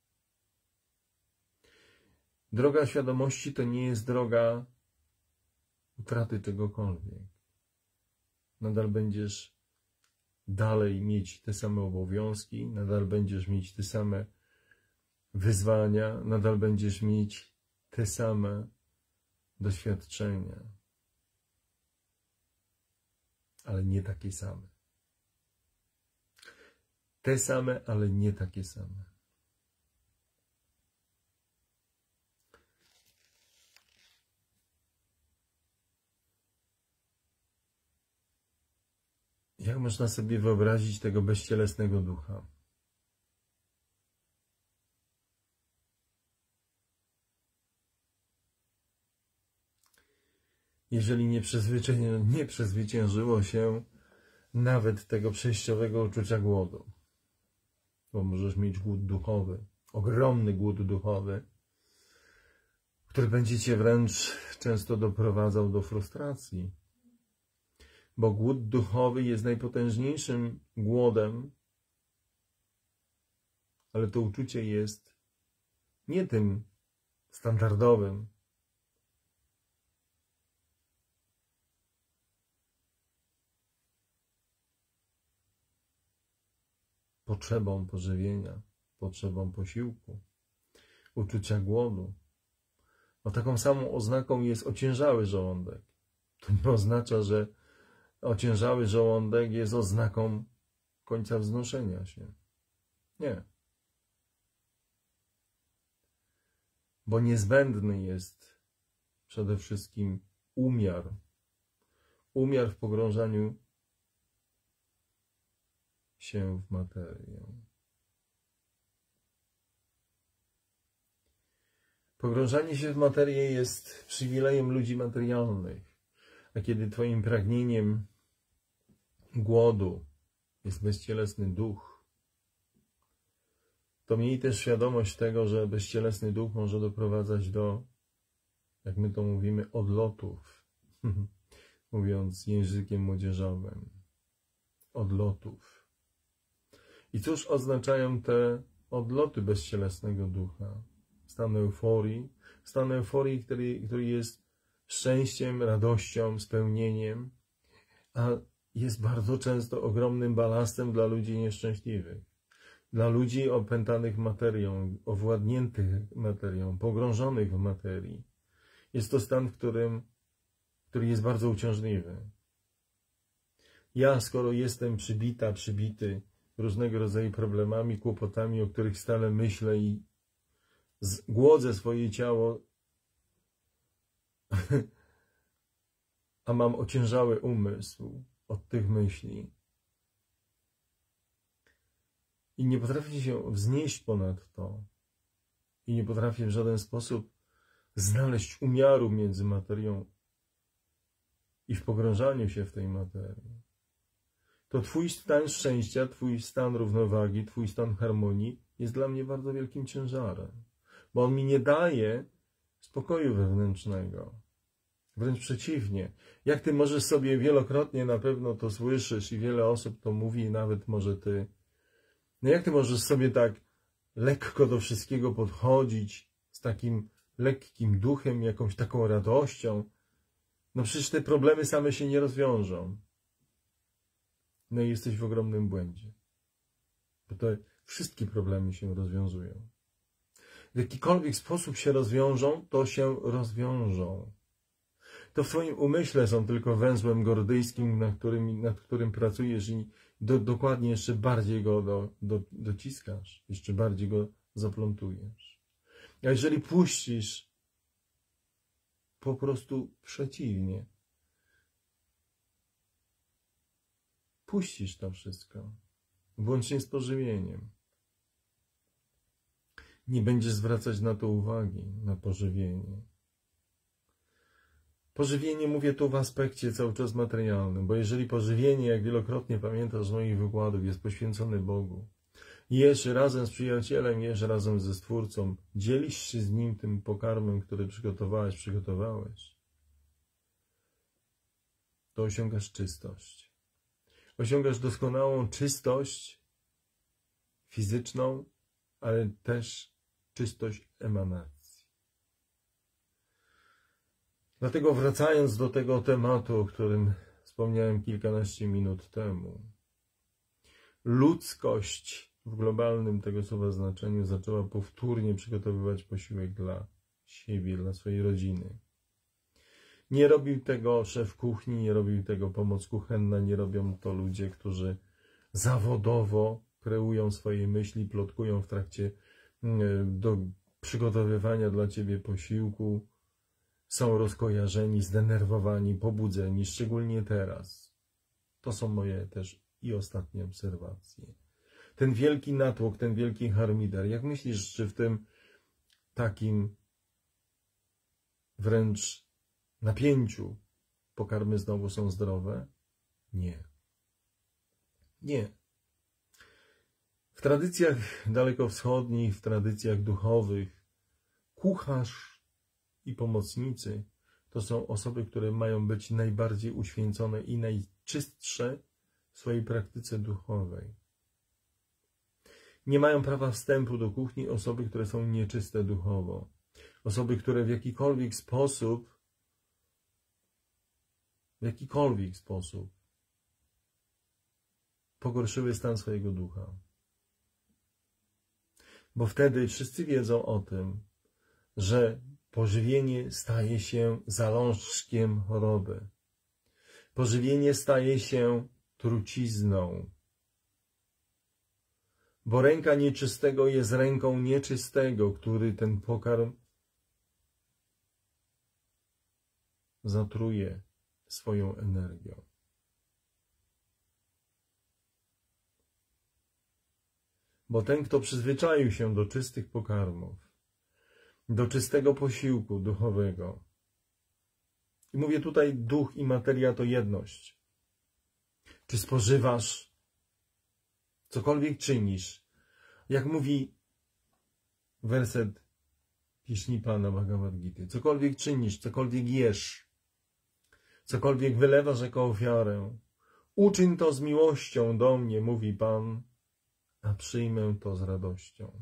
Droga świadomości to nie jest droga utraty czegokolwiek. Nadal będziesz dalej mieć te same obowiązki, nadal będziesz mieć te same wyzwania, nadal będziesz mieć te same doświadczenia, ale nie takie same. Te same, ale nie takie same. Jak można sobie wyobrazić tego bezcielesnego ducha? Jeżeli nie, przezwycię... nie przezwyciężyło się nawet tego przejściowego uczucia głodu, bo możesz mieć głód duchowy, ogromny głód duchowy, który będzie cię wręcz często doprowadzał do frustracji. Bo głód duchowy jest najpotężniejszym głodem, ale to uczucie jest nie tym standardowym, potrzebą pożywienia, potrzebą posiłku, uczucia głodu. No taką samą oznaką jest ociężały żołądek. To nie oznacza, że ociężały żołądek jest oznaką końca wznoszenia się. Nie. Bo niezbędny jest przede wszystkim umiar. Umiar w pogrążaniu się w materię. Pogrążanie się w materię jest przywilejem ludzi materialnych. A kiedy twoim pragnieniem głodu jest bezcielesny duch, to miej też świadomość tego, że bezcielesny duch może doprowadzać do, jak my to mówimy, odlotów. Mówiąc językiem młodzieżowym. Odlotów. I cóż oznaczają te odloty bezcielesnego ducha? Stan euforii. Stan euforii, który, który jest szczęściem, radością, spełnieniem, a jest bardzo często ogromnym balastem dla ludzi nieszczęśliwych, dla ludzi opętanych materią, owładniętych materią, pogrążonych w materii. Jest to stan, w którym, który jest bardzo uciążliwy. Ja, skoro jestem przybita, przybity różnego rodzaju problemami, kłopotami, o których stale myślę i głodzę swoje ciało, a mam ociężały umysł od tych myśli i nie potrafię się wznieść ponad to i nie potrafię w żaden sposób znaleźć umiaru między materią i w pogrążaniu się w tej materii, to twój stan szczęścia, twój stan równowagi, twój stan harmonii jest dla mnie bardzo wielkim ciężarem, bo on mi nie daje spokoju wewnętrznego. Wręcz przeciwnie. Jak ty możesz sobie wielokrotnie, na pewno to słyszysz i wiele osób to mówi, nawet może ty. No jak ty możesz sobie tak lekko do wszystkiego podchodzić, z takim lekkim duchem, jakąś taką radością? No przecież te problemy same się nie rozwiążą. No i jesteś w ogromnym błędzie. Bo te wszystkie problemy się rozwiązują. W jakikolwiek sposób się rozwiążą, to się rozwiążą. To w twoim umyśle są tylko węzłem gordyjskim, nad którym, nad którym pracujesz i do, dokładnie jeszcze bardziej go do, do, dociskasz, jeszcze bardziej go zaplątujesz. A jeżeli puścisz po prostu przeciwnie, puścisz to wszystko, włącznie z pożywieniem, nie będziesz zwracać na to uwagi, na pożywienie. Pożywienie mówię tu w aspekcie cały czas materialnym, bo jeżeli pożywienie, jak wielokrotnie pamiętasz z moich wykładów, jest poświęcone Bogu, jesz razem z przyjacielem, jesz razem ze Stwórcą, dzielisz się z Nim tym pokarmem, który przygotowałeś, przygotowałeś, to osiągasz czystość. Osiągasz doskonałą czystość fizyczną, ale też czystość emanacji. Dlatego wracając do tego tematu, o którym wspomniałem kilkanaście minut temu, ludzkość w globalnym tego słowa znaczeniu zaczęła powtórnie przygotowywać posiłek dla siebie, dla swojej rodziny. Nie robił tego szef kuchni, nie robił tego pomoc kuchenna, nie robią to ludzie, którzy zawodowo kreują swoje myśli, plotkują w trakcie do przygotowywania dla ciebie posiłku, są rozkojarzeni, zdenerwowani, pobudzeni, szczególnie teraz. To są moje też i ostatnie obserwacje. Ten wielki natłok, ten wielki harmider. Jak myślisz, czy w tym takim wręcz napięciu pokarmy znowu są zdrowe? Nie. Nie. W tradycjach dalekowschodnich, w tradycjach duchowych, kucharz i pomocnicy to są osoby, które mają być najbardziej uświęcone i najczystsze w swojej praktyce duchowej. Nie mają prawa wstępu do kuchni osoby, które są nieczyste duchowo. Osoby, które w jakikolwiek sposób, w jakikolwiek sposób pogorszyły stan swojego ducha. Bo wtedy wszyscy wiedzą o tym, że pożywienie staje się zalążkiem choroby. Pożywienie staje się trucizną. Bo ręka nieczystego jest ręką nieczystego, który ten pokarm zatruje swoją energią. Bo ten, kto przyzwyczaił się do czystych pokarmów, do czystego posiłku duchowego, i mówię tutaj, duch i materia to jedność. Czy spożywasz, cokolwiek czynisz, jak mówi werset Pishnipana Bhagavad Gity, cokolwiek czynisz, cokolwiek jesz, cokolwiek wylewasz jako ofiarę, uczyń to z miłością do mnie, mówi Pan, a przyjmę to z radością.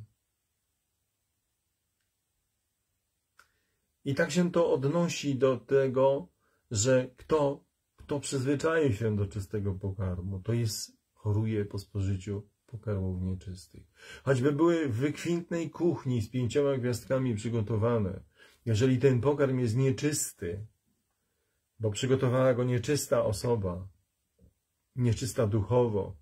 I tak się to odnosi do tego, że kto, kto przyzwyczaił się do czystego pokarmu, to jest, choruje po spożyciu pokarmów nieczystych. Choćby były w wykwintnej kuchni z pięcioma gwiazdkami przygotowane, jeżeli ten pokarm jest nieczysty, bo przygotowała go nieczysta osoba, nieczysta duchowo,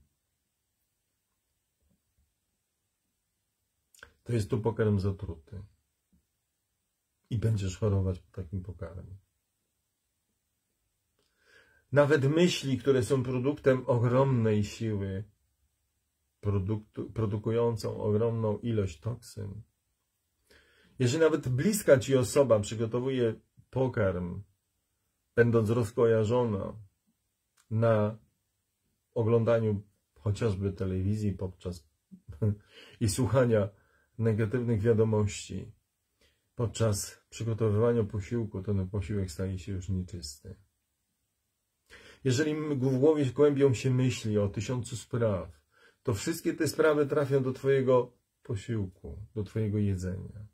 to jest to pokarm zatruty. I będziesz chorować po takim pokarmie. Nawet myśli, które są produktem ogromnej siły, produktu, produkującą ogromną ilość toksyn. Jeżeli nawet bliska ci osoba przygotowuje pokarm, będąc rozkojarzona na oglądaniu chociażby telewizji podczas i słuchania negatywnych wiadomości, podczas przygotowywania posiłku, to ten posiłek staje się już nieczysty. Jeżeli w głowie głębią się myśli o tysiącu spraw, to wszystkie te sprawy trafią do twojego posiłku, do twojego jedzenia.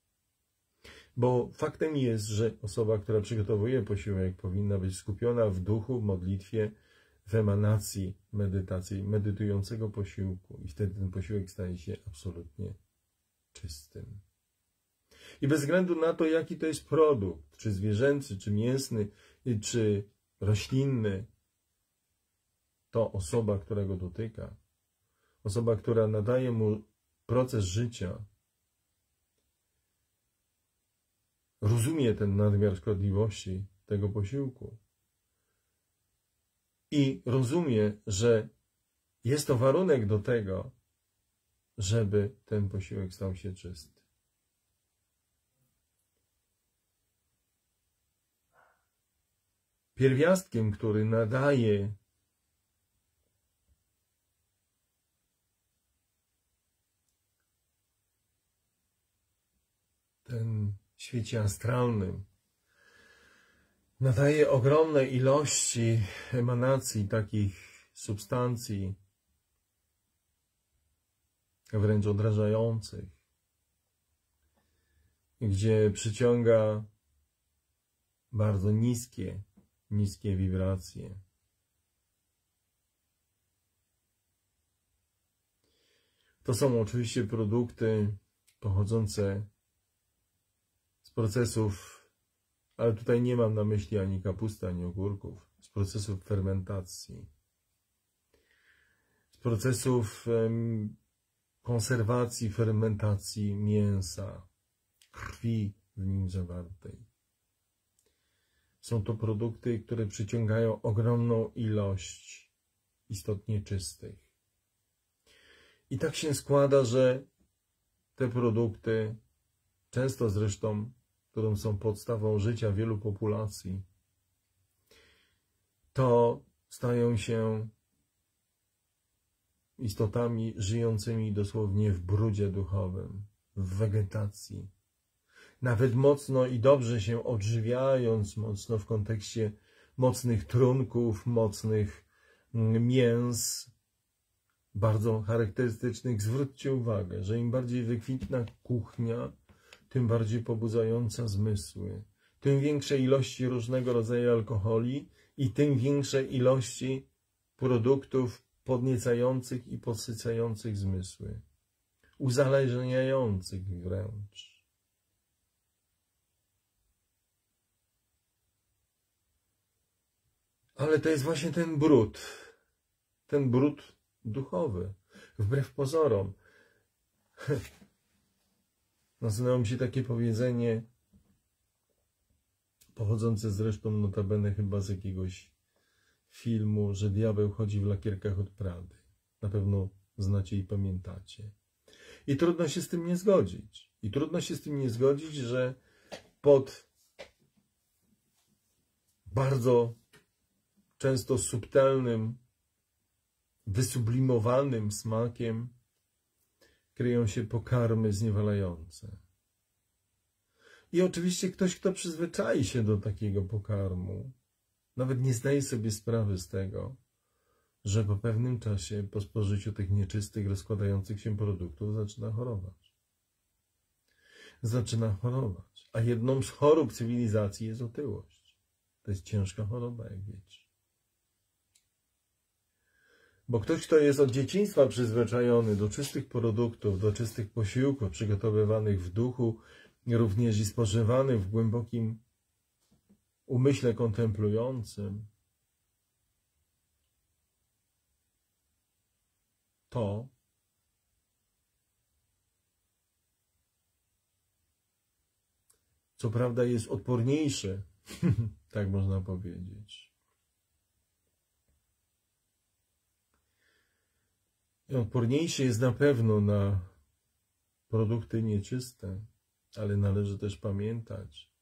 Bo faktem jest, że osoba, która przygotowuje posiłek, powinna być skupiona w duchu, w modlitwie, w emanacji medytacji, medytującego posiłku. I wtedy ten posiłek staje się absolutnie czystym. I bez względu na to, jaki to jest produkt, czy zwierzęcy, czy mięsny, czy roślinny, to osoba, która go dotyka, osoba, która nadaje mu proces życia, rozumie ten nadmiar szkodliwości tego posiłku i rozumie, że jest to warunek do tego, żeby ten posiłek stał się czysty. Pierwiastkiem, który nadaje ten świecie astralnym, nadaje ogromne ilości emanacji takich substancji, wręcz odrażających, gdzie przyciąga bardzo niskie, niskie wibracje. To są oczywiście produkty pochodzące z procesów, ale tutaj nie mam na myśli ani kapusty, ani ogórków, z procesów fermentacji, z procesów em, konserwacji, fermentacji mięsa, krwi w nim zawartej. Są to produkty, które przyciągają ogromną ilość istot nieczystych. I tak się składa, że te produkty, często zresztą, które są podstawą życia wielu populacji, to stają się istotami żyjącymi dosłownie w brudzie duchowym, w wegetacji. Nawet mocno i dobrze się odżywiając, mocno w kontekście mocnych trunków, mocnych mięs, bardzo charakterystycznych. Zwróćcie uwagę, że im bardziej wykwintna kuchnia, tym bardziej pobudzająca zmysły, tym większe ilości różnego rodzaju alkoholi i tym większe ilości produktów podniecających i podsycających zmysły, uzależniających wręcz. Ale to jest właśnie ten brud, ten brud duchowy, wbrew pozorom. Nasunęło mi się takie powiedzenie, pochodzące zresztą notabene chyba z jakiegoś filmu, że diabeł chodzi w lakierkach od Prady. Na pewno znacie i pamiętacie. I trudno się z tym nie zgodzić. I trudno się z tym nie zgodzić, że pod bardzo często subtelnym, wysublimowanym smakiem kryją się pokarmy zniewalające. I oczywiście ktoś, kto przyzwyczai się do takiego pokarmu, nawet nie zdaje sobie sprawy z tego, że po pewnym czasie, po spożyciu tych nieczystych, rozkładających się produktów, zaczyna chorować. Zaczyna chorować. A jedną z chorób cywilizacji jest otyłość. To jest ciężka choroba, jak wiecie. Bo ktoś, kto jest od dzieciństwa przyzwyczajony do czystych produktów, do czystych posiłków przygotowywanych w duchu, również i spożywanych w głębokim umyśle kontemplującym, to co prawda jest odporniejszy, tak można powiedzieć. I odporniejszy jest na pewno na produkty nieczyste, ale należy też pamiętać,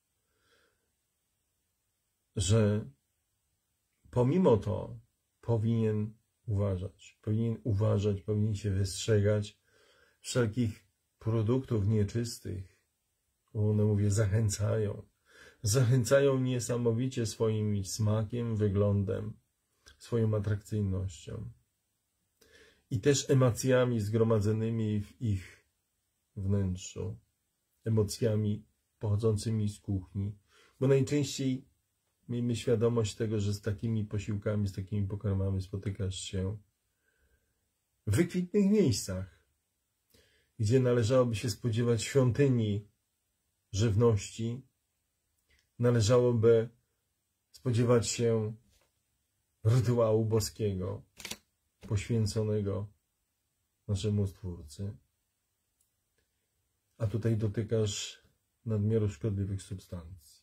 że pomimo to powinien uważać, powinien uważać, powinien się wystrzegać wszelkich produktów nieczystych, bo one, mówię, zachęcają. Zachęcają niesamowicie swoim smakiem, wyglądem, swoją atrakcyjnością i też emocjami zgromadzonymi w ich wnętrzu, emocjami pochodzącymi z kuchni, bo najczęściej miejmy świadomość tego, że z takimi posiłkami, z takimi pokarmami spotykasz się w wykwintnych miejscach, gdzie należałoby się spodziewać świątyni żywności, należałoby spodziewać się rytuału boskiego, poświęconego naszemu Stwórcy, a tutaj dotykasz nadmiaru szkodliwych substancji.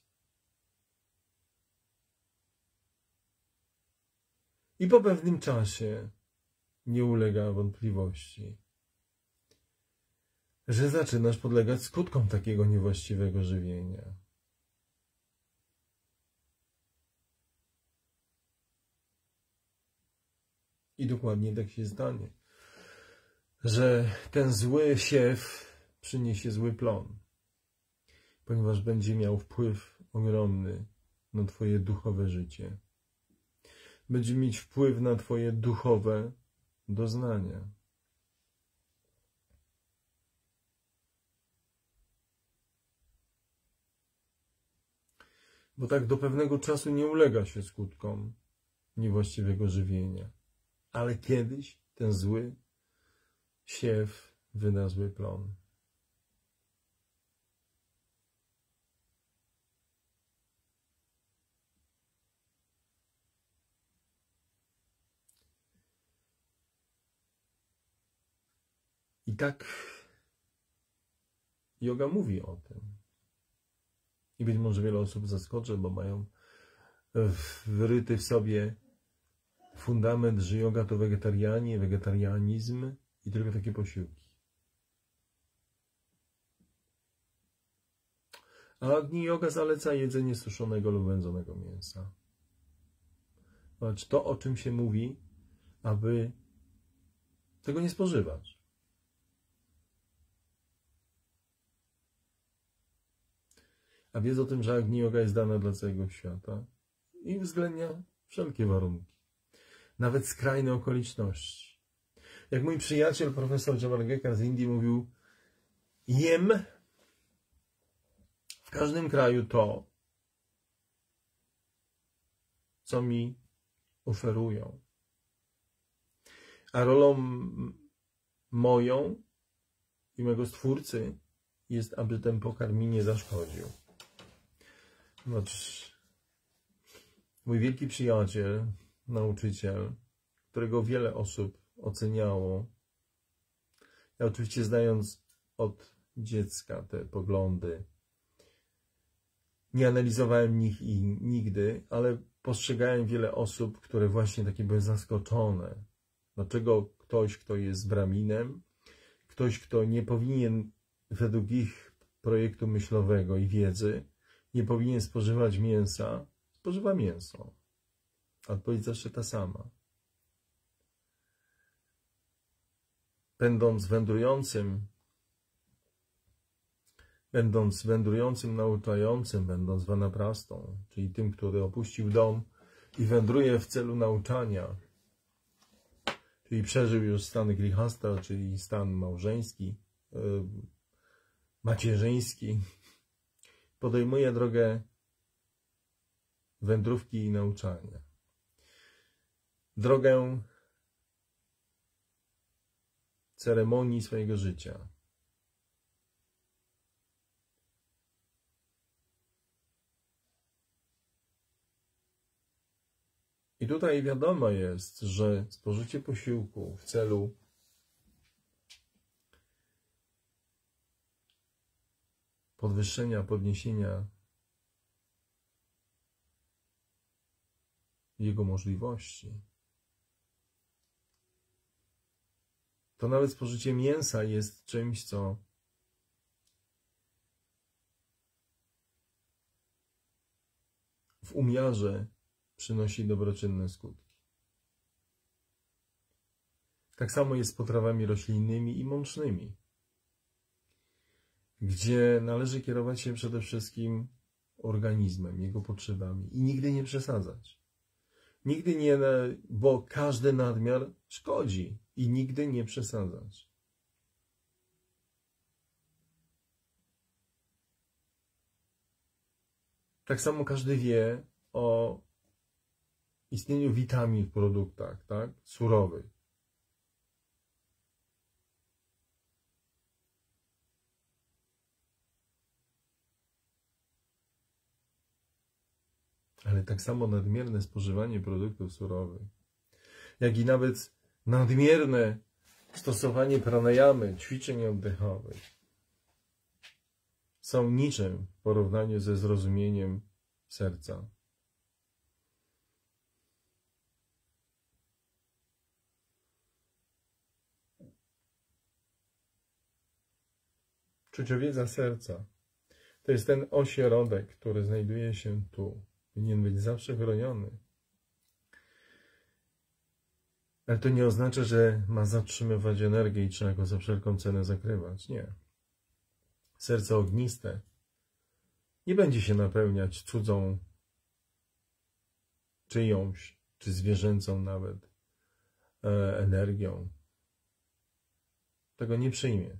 I po pewnym czasie nie ulega wątpliwości, że zaczynasz podlegać skutkom takiego niewłaściwego żywienia. I dokładnie tak się stanie, że ten zły siew przyniesie zły plon, ponieważ będzie miał wpływ ogromny na twoje duchowe życie. Będzie mieć wpływ na twoje duchowe doznania. Bo tak do pewnego czasu nie ulega się skutkom niewłaściwego żywienia. Ale kiedyś ten zły siew wyda zły plon. I tak joga mówi o tym. I być może wiele osób zaskoczy, bo mają wryty w sobie fundament, że joga to wegetarianie, wegetarianizm i tylko takie posiłki. A Agni Yoga zaleca jedzenie suszonego lub wędzonego mięsa. Znaczy to, o czym się mówi, aby tego nie spożywać. A wiedz o tym, że Agni Yoga jest dana dla całego świata i uwzględnia wszelkie warunki, nawet skrajne okoliczności. Jak mój przyjaciel, profesor Jamargekar z Indii mówił, jem w każdym kraju to, co mi oferują. A rolą moją i mego Stwórcy jest, aby ten pokarm mi nie zaszkodził. Znaczy, mój wielki przyjaciel, nauczyciel, którego wiele osób oceniało. Ja oczywiście, znając od dziecka te poglądy, nie analizowałem nich i nigdy, ale postrzegałem wiele osób, które właśnie takie były zaskoczone. Dlaczego ktoś, kto jest braminem, ktoś, kto nie powinien według ich projektu myślowego i wiedzy, nie powinien spożywać mięsa, spożywa mięso. Odpowiedź zawsze ta sama. Będąc wędrującym, będąc wędrującym nauczającym, będąc vanaprastą, czyli tym, który opuścił dom i wędruje w celu nauczania, czyli przeżył już stan grihasta, czyli stan małżeński, yy, macierzyński, podejmuje drogę wędrówki i nauczania. Drogę ceremonii swojego życia. I tutaj wiadomo jest, że spożycie posiłku w celu podwyższenia, podniesienia jego możliwości, to nawet spożycie mięsa jest czymś, co w umiarze przynosi dobroczynne skutki. Tak samo jest z potrawami roślinnymi i mącznymi, gdzie należy kierować się przede wszystkim organizmem, jego potrzebami i nigdy nie przesadzać. Nigdy nie, bo każdy nadmiar szkodzi i nigdy nie przesadzać. Tak samo każdy wie o istnieniu witamin w produktach, tak, surowych. Ale tak samo nadmierne spożywanie produktów surowych, jak i nawet nadmierne stosowanie pranayamy, ćwiczeń oddechowych, są niczym w porównaniu ze zrozumieniem serca. Czuciowiedza serca to jest ten ośrodek, który znajduje się tu. Powinien być zawsze chroniony. Ale to nie oznacza, że ma zatrzymywać energię i trzeba go za wszelką cenę zakrywać. Nie. Serce ogniste nie będzie się napełniać cudzą, czyjąś, czy zwierzęcą nawet e, energią. Tego nie przyjmie.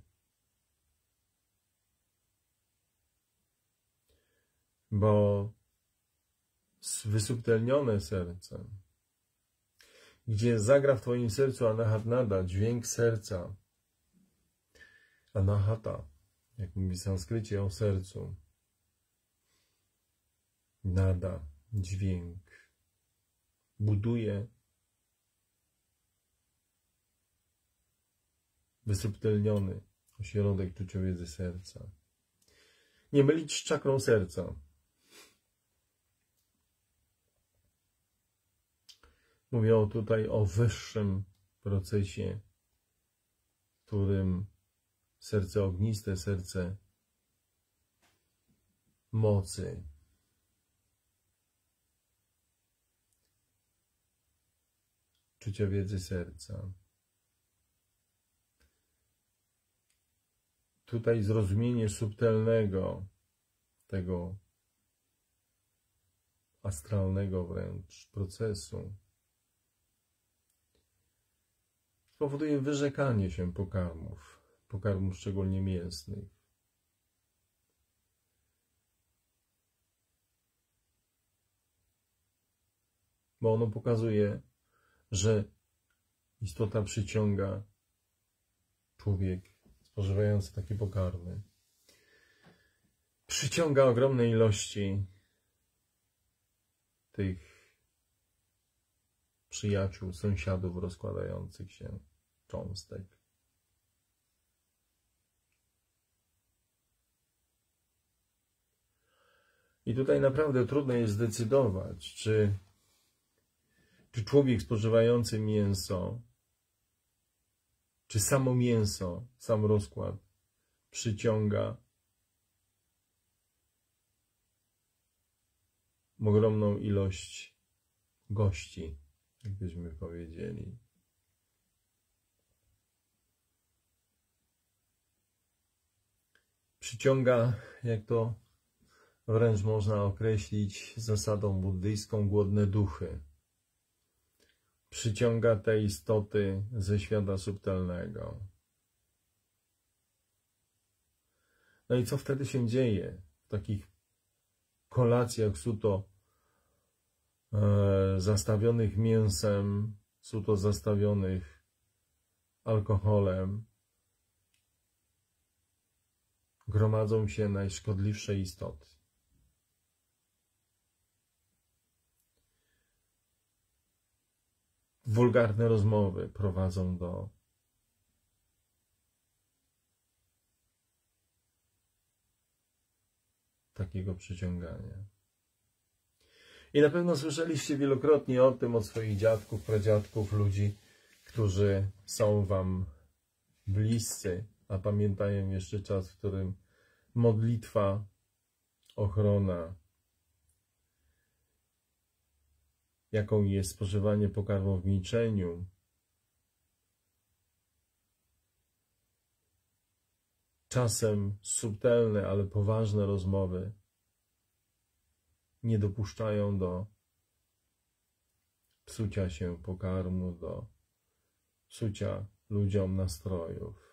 Bo wysubtelnione serce, gdzie zagra w Twoim sercu Anahatnada, dźwięk serca, Anahata, jak mówi w sanskrycie o sercu, nada, dźwięk, buduje wysubtelniony ośrodek czuciowiedzy serca. Nie mylić z czakrą serca. Mówię tutaj o wyższym procesie, w którym serce ogniste, serce mocy, czuciowiedzy serca. Tutaj zrozumienie subtelnego, tego astralnego wręcz procesu spowoduje wyrzekanie się pokarmów, pokarmów szczególnie mięsnych. Bo ono pokazuje, że istota przyciąga, człowiek spożywający takie pokarmy przyciąga ogromne ilości tych przyjaciół, sąsiadów rozkładających się cząstek. I tutaj naprawdę trudno jest zdecydować, czy, czy człowiek spożywający mięso, czy samo mięso, sam rozkład przyciąga ogromną ilość gości, jakbyśmy powiedzieli. Przyciąga, jak to wręcz można określić zasadą buddyjską, głodne duchy. Przyciąga te istoty ze świata subtelnego. No i co wtedy się dzieje w takich kolacjach suto e, zastawionych mięsem, suto zastawionych alkoholem? Gromadzą się najszkodliwsze istoty. Wulgarne rozmowy prowadzą do takiego przyciągania. I na pewno słyszeliście wielokrotnie o tym od swoich dziadków, pradziadków, ludzi, którzy są wam bliscy, a pamiętają jeszcze czas, w którym modlitwa, ochrona, jaką jest spożywanie pokarmu w milczeniu, czasem subtelne, ale poważne rozmowy nie dopuszczają do psucia się pokarmu, do psucia ludziom nastrojów.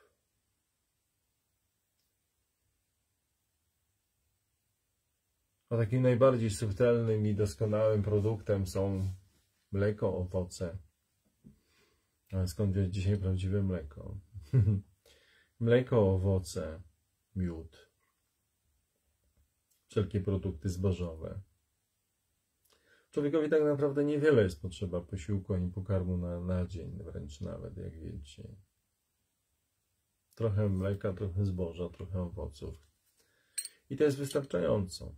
A takim najbardziej subtelnym i doskonałym produktem są mleko, owoce. Ale skąd wziąć dzisiaj prawdziwe mleko? Mleko, owoce, miód. Wszelkie produkty zbożowe. Człowiekowi tak naprawdę niewiele jest potrzeba posiłku ani pokarmu na, na dzień, wręcz nawet, jak wiecie. Trochę mleka, trochę zboża, trochę owoców. I to jest wystarczająco.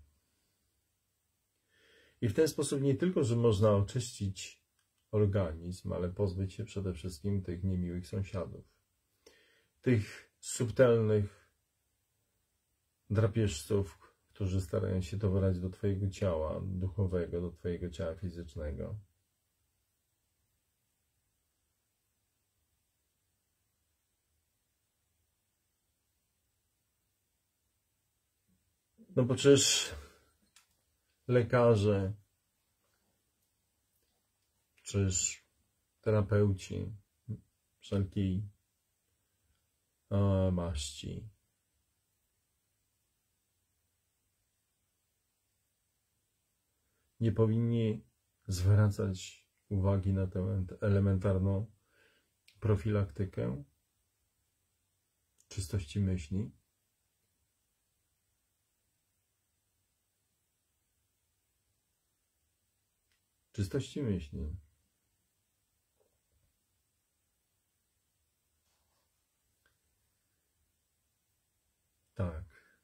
I w ten sposób nie tylko, że można oczyścić organizm, ale pozbyć się przede wszystkim tych niemiłych sąsiadów. Tych subtelnych drapieżców, którzy starają się dobrać do twojego ciała duchowego, do twojego ciała fizycznego. No bo przecież lekarze, czyż terapeuci wszelkiej a, maści nie powinni zwracać uwagi na tę elementarną profilaktykę? czystości myśli. Czystości myśli. Tak.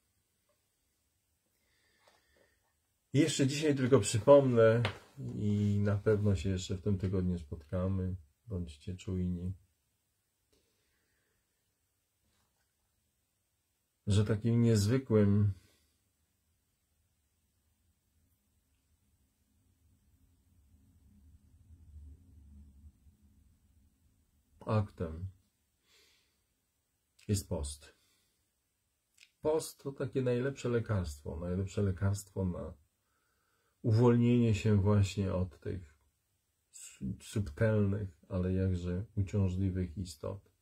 I jeszcze dzisiaj tylko przypomnę i na pewno się jeszcze w tym tygodniu spotkamy. Bądźcie czujni, że takim niezwykłym aktem jest post. Post to takie najlepsze lekarstwo, najlepsze lekarstwo na uwolnienie się właśnie od tych subtelnych, ale jakże uciążliwych istot.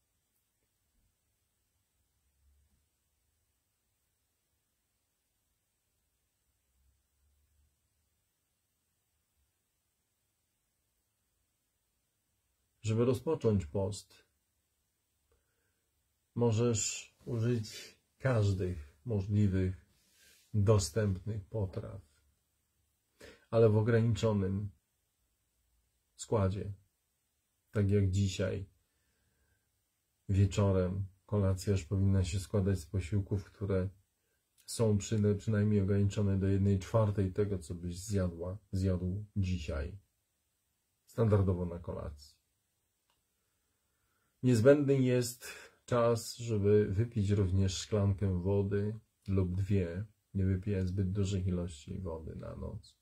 Żeby rozpocząć post, możesz użyć każdych możliwych, dostępnych potraw, ale w ograniczonym składzie. Tak jak dzisiaj wieczorem kolacja już powinna się składać z posiłków, które są przy, przynajmniej ograniczone do jednej czwartej tego, co byś zjadła, zjadł dzisiaj. Standardowo na kolacji. Niezbędny jest czas, żeby wypić również szklankę wody lub dwie, nie wypijać zbyt dużych ilości wody na noc.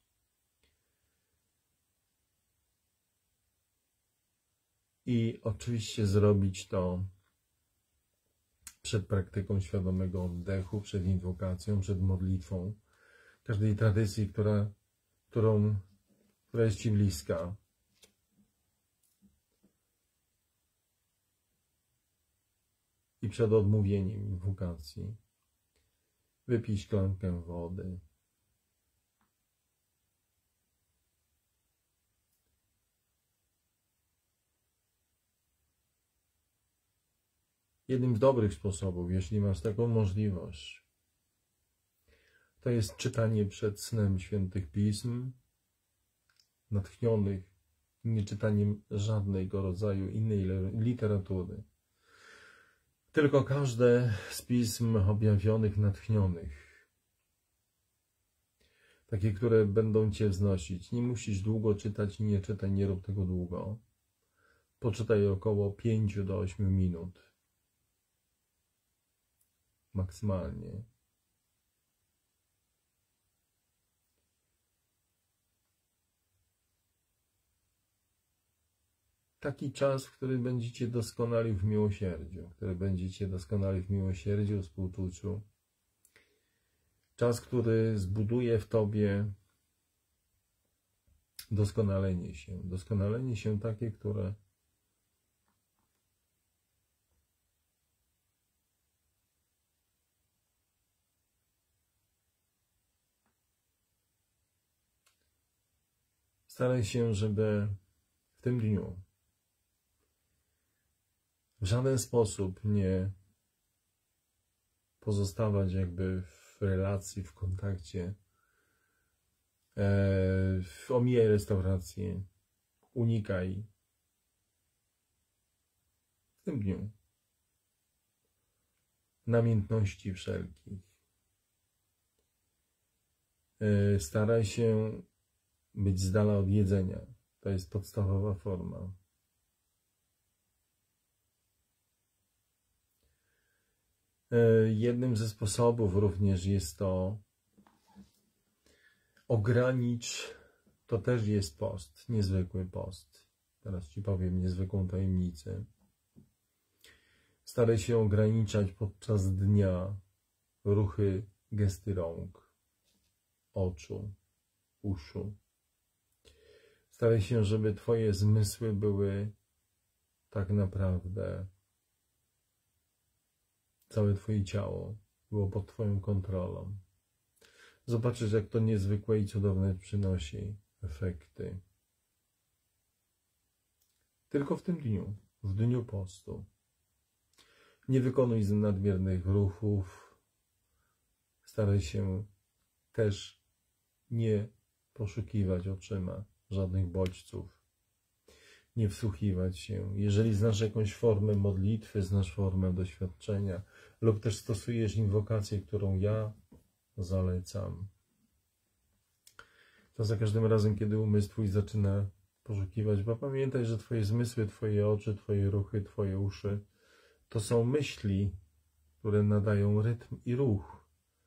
I oczywiście zrobić to przed praktyką świadomego oddechu, przed inwokacją, przed modlitwą, każdej tradycji, która, którą, która jest Ci bliska. I przed odmówieniem inwokacji wypij szklankę wody. Jednym z dobrych sposobów, jeśli masz taką możliwość, to jest czytanie przed snem świętych pism, natchnionych, nie czytaniem żadnego rodzaju innej literatury. Tylko każde z pism objawionych, natchnionych. Takie, które będą Cię wznosić. Nie musisz długo czytać i nie czytaj, nie rób tego długo. Poczytaj około pięć do ośmiu minut. Maksymalnie. Taki czas, w którym będziecie doskonali w miłosierdziu, w którym będziecie doskonali w miłosierdziu, współczuciu. Czas, który zbuduje w Tobie doskonalenie się. Doskonalenie się takie, które staraj się, żeby w tym dniu w żaden sposób nie pozostawać jakby w relacji, w kontakcie. E, omijaj restaurację, unikaj w tym dniu namiętności wszelkich. E, staraj się być z dala od jedzenia. To jest podstawowa forma. Jednym ze sposobów również jest to ogranicz, to też jest post, niezwykły post. Teraz Ci powiem niezwykłą tajemnicę. Staraj się ograniczać podczas dnia ruchy, gesty rąk, oczu, uszu. Staraj się, żeby Twoje zmysły były tak naprawdę, całe Twoje ciało było pod Twoją kontrolą. Zobaczysz, jak to niezwykłe i cudowne przynosi efekty. Tylko w tym dniu, w dniu postu. Nie wykonuj nadmiernych ruchów. Staraj się też nie poszukiwać oczyma żadnych bodźców. Nie wsłuchiwać się. Jeżeli znasz jakąś formę modlitwy, znasz formę doświadczenia lub też stosujesz inwokację, którą ja zalecam, to za każdym razem, kiedy umysł twój zaczyna poszukiwać, bo pamiętaj, że twoje zmysły, twoje oczy, twoje ruchy, twoje uszy to są myśli, które nadają rytm i ruch.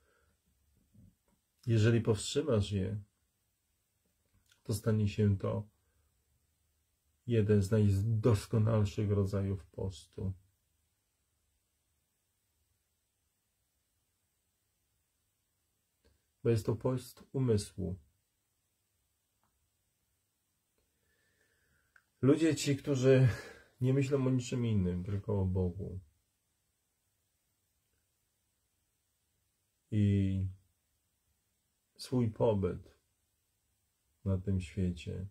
Jeżeli powstrzymasz je, to stanie się to jeden z najdoskonalszych rodzajów postu. Bo jest to post umysłu. Ludzie ci, którzy nie myślą o niczym innym, tylko o Bogu. I swój pobyt na tym świecie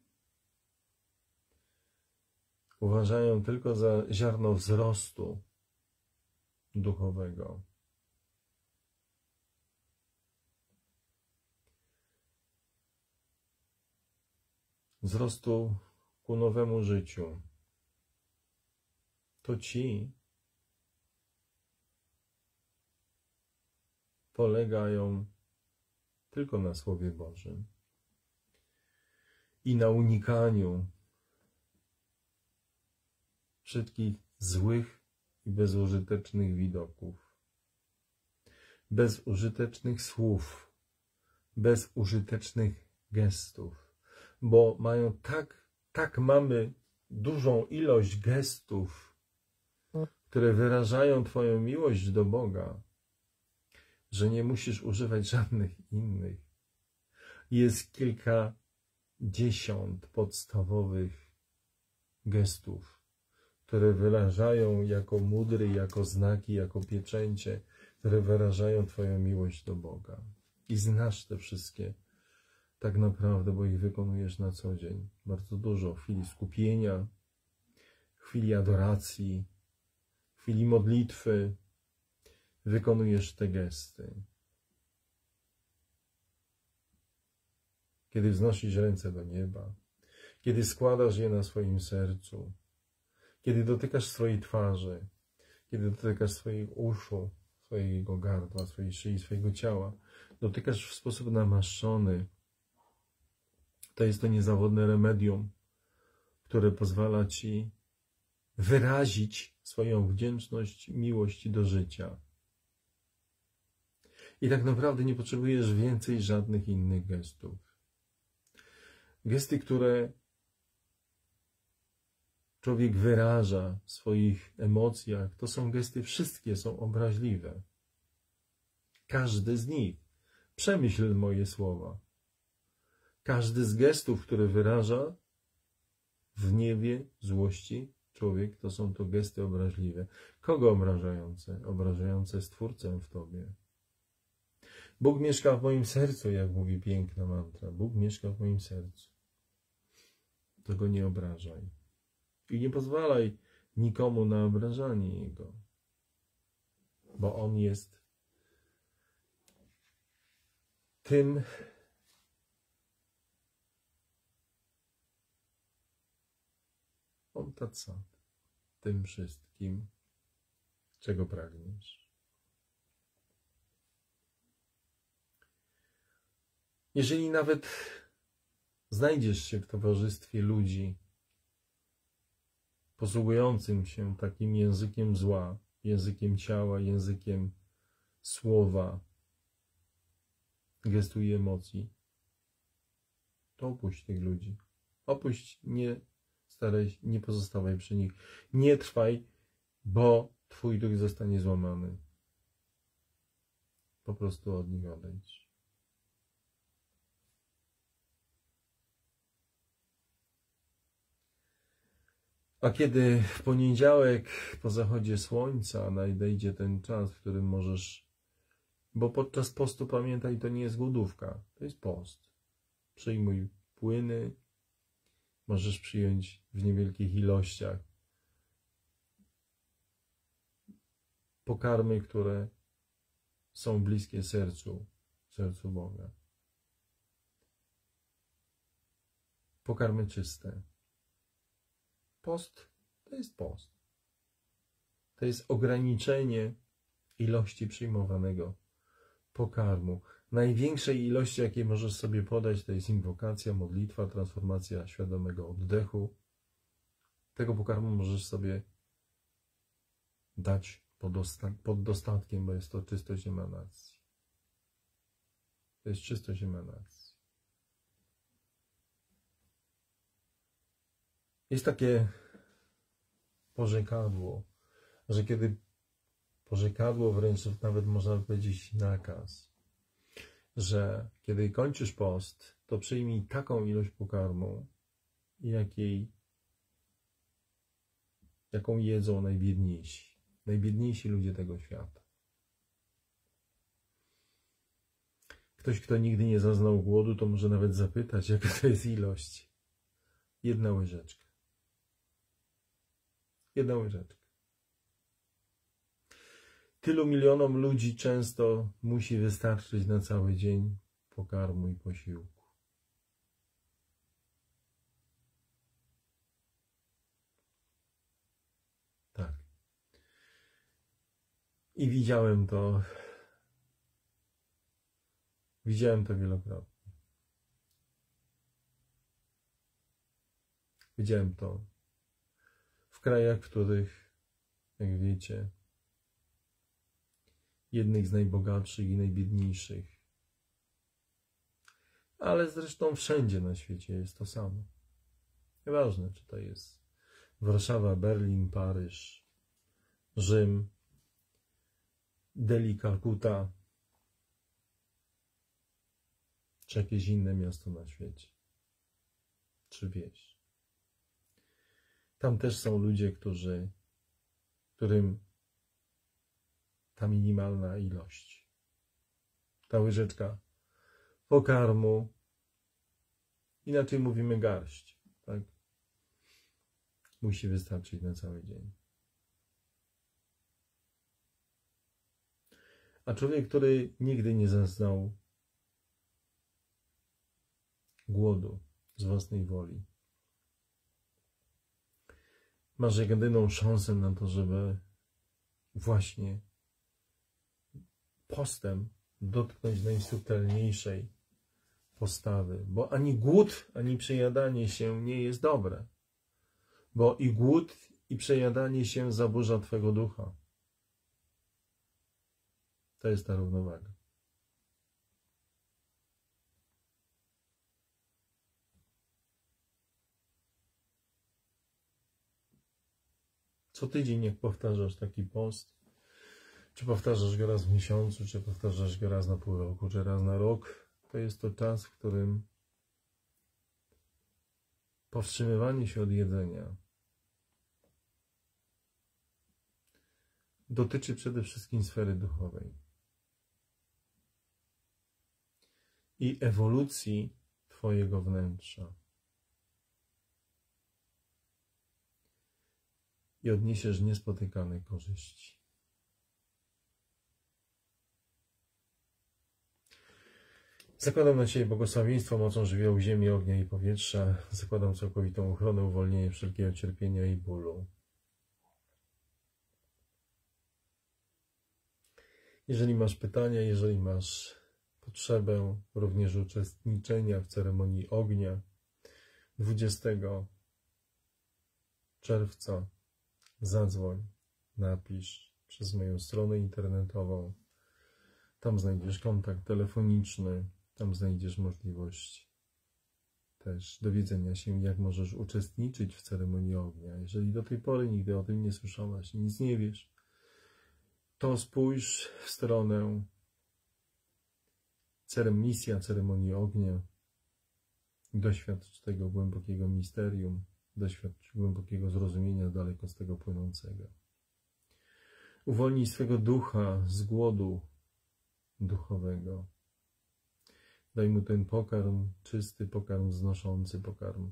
uważają tylko za ziarno wzrostu duchowego. Wzrostu ku nowemu życiu. To ci polegają tylko na Słowie Bożym i na unikaniu wszystkich złych i bezużytecznych widoków, bezużytecznych słów, bezużytecznych gestów, bo mają tak, tak mamy dużą ilość gestów, które wyrażają twoją miłość do Boga, że nie musisz używać żadnych innych. Jest kilkadziesiąt podstawowych gestów, które wyrażają jako mudry, jako znaki, jako pieczęcie, które wyrażają twoją miłość do Boga. I znasz te wszystkie tak naprawdę, bo ich wykonujesz na co dzień. Bardzo dużo. W chwili skupienia, w chwili adoracji, w chwili modlitwy wykonujesz te gesty. Kiedy wznosisz ręce do nieba, kiedy składasz je na swoim sercu, kiedy dotykasz swojej twarzy, kiedy dotykasz swoich uszu, swojego gardła, swojej szyi, swojego ciała, dotykasz w sposób namaszczony, to jest to niezawodne remedium, które pozwala ci wyrazić swoją wdzięczność, miłość do życia. I tak naprawdę nie potrzebujesz więcej żadnych innych gestów. Gesty, które człowiek wyraża w swoich emocjach, to są gesty, wszystkie są obraźliwe. Każdy z nich. Przemyśl moje słowa. Każdy z gestów, które wyraża w gniewie, złości człowiek, to są to gesty obraźliwe. Kogo obrażające? Obrażające Stwórcę w tobie. Bóg mieszka w moim sercu, jak mówi piękna mantra. Bóg mieszka w moim sercu. To go nie obrażaj. I nie pozwalaj nikomu na obrażanie Jego. Bo On jest tym, On taca, tym wszystkim, czego pragniesz. Jeżeli nawet znajdziesz się w towarzystwie ludzi posługującym się takim językiem zła, językiem ciała, językiem słowa, gestu i emocji, to opuść tych ludzi. Opuść, nie staraj, nie pozostawaj przy nich. Nie trwaj, bo twój duch zostanie złamany. Po prostu od nich odejdź. A kiedy w poniedziałek po zachodzie słońca nadejdzie ten czas, w którym możesz, bo podczas postu, pamiętaj, to nie jest głodówka, to jest post. Przyjmuj płyny, możesz przyjąć w niewielkich ilościach pokarmy, które są bliskie sercu, sercu Boga. Pokarmy czyste. Post to jest post. To jest ograniczenie ilości przyjmowanego pokarmu. Największej ilości, jakiej możesz sobie podać, to jest inwokacja, modlitwa, transformacja świadomego oddechu. Tego pokarmu możesz sobie dać pod, pod dostatkiem, bo jest to czystość emanacji. To jest czystość emanacji. Jest takie porzekadło, że kiedy porzekadło, wręcz nawet można powiedzieć nakaz, że kiedy kończysz post, to przyjmij taką ilość pokarmu, jakiej, jaką jedzą najbiedniejsi, najbiedniejsi ludzie tego świata. Ktoś, kto nigdy nie zaznał głodu, to może nawet zapytać, jaka to jest ilość. Jedna łyżeczka. Jedna łyżeczka. Tylu milionom ludzi często musi wystarczyć na cały dzień pokarmu i posiłku. Tak. I widziałem to, widziałem to wielokrotnie. Widziałem to w krajach, w których, jak wiecie, jednych z najbogatszych i najbiedniejszych. Ale zresztą wszędzie na świecie jest to samo. Nieważne, czy to jest Warszawa, Berlin, Paryż, Rzym, Delhi, Kalkuta, czy jakieś inne miasto na świecie, czy wieś. Tam też są ludzie, którzy, którym ta minimalna ilość, ta łyżeczka pokarmu, inaczej mówimy garść, tak? Musi wystarczyć na cały dzień. A człowiek, który nigdy nie zaznał głodu z własnej woli, masz jedyną szansę na to, żeby właśnie postem dotknąć najsubtelniejszej postawy, bo ani głód, ani przejadanie się nie jest dobre, bo i głód, i przejadanie się zaburza twego ducha. To jest ta równowaga. Co tydzień, jak powtarzasz taki post, czy powtarzasz go raz w miesiącu, czy powtarzasz go raz na pół roku, czy raz na rok, to jest to czas, w którym powstrzymywanie się od jedzenia dotyczy przede wszystkim sfery duchowej i ewolucji twojego wnętrza. I odniesiesz niespotykane korzyści. Zakładam na Ciebie błogosławieństwo mocą żywiołu ziemi, ognia i powietrza. Zakładam całkowitą ochronę, uwolnienie wszelkiego cierpienia i bólu. Jeżeli masz pytania, jeżeli masz potrzebę również uczestniczenia w ceremonii ognia dwudziestego czerwca, zadzwoń, napisz przez moją stronę internetową. Tam znajdziesz kontakt telefoniczny, tam znajdziesz możliwość też dowiedzenia się, jak możesz uczestniczyć w ceremonii ognia. Jeżeli do tej pory nigdy o tym nie słyszałaś, nic nie wiesz, to spójrz w stronę misja ceremonii ognia. Doświadcz tego głębokiego misterium, doświadcz głębokiego zrozumienia daleko z tego płynącego. Uwolnij swego ducha z głodu duchowego. Daj mu ten pokarm czysty, pokarm znoszący, pokarm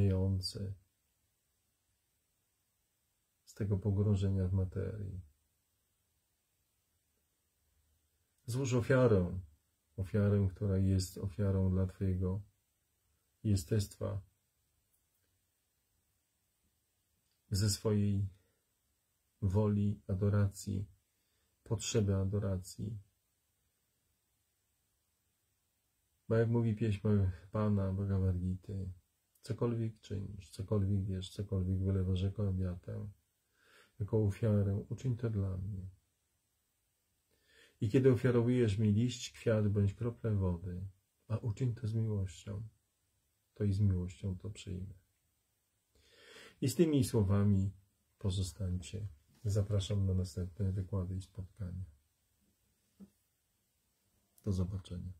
uwalniający z tego pogrążenia w materii. Złóż ofiarę, ofiarę, która jest ofiarą dla Twojego jestestwa, ze swojej woli adoracji, potrzeby adoracji. Bo jak mówi pieśń Pana Bhagavad Gita, cokolwiek czynisz, cokolwiek wiesz, cokolwiek wylewasz jako obiatę, jako ofiarę, uczyń to dla mnie. I kiedy ofiarowujesz mi liść, kwiat bądź kroplę wody, a uczyń to z miłością, to i z miłością to przyjmę. I z tymi słowami pozostańcie. Zapraszam na następne wykłady i spotkania. Do zobaczenia.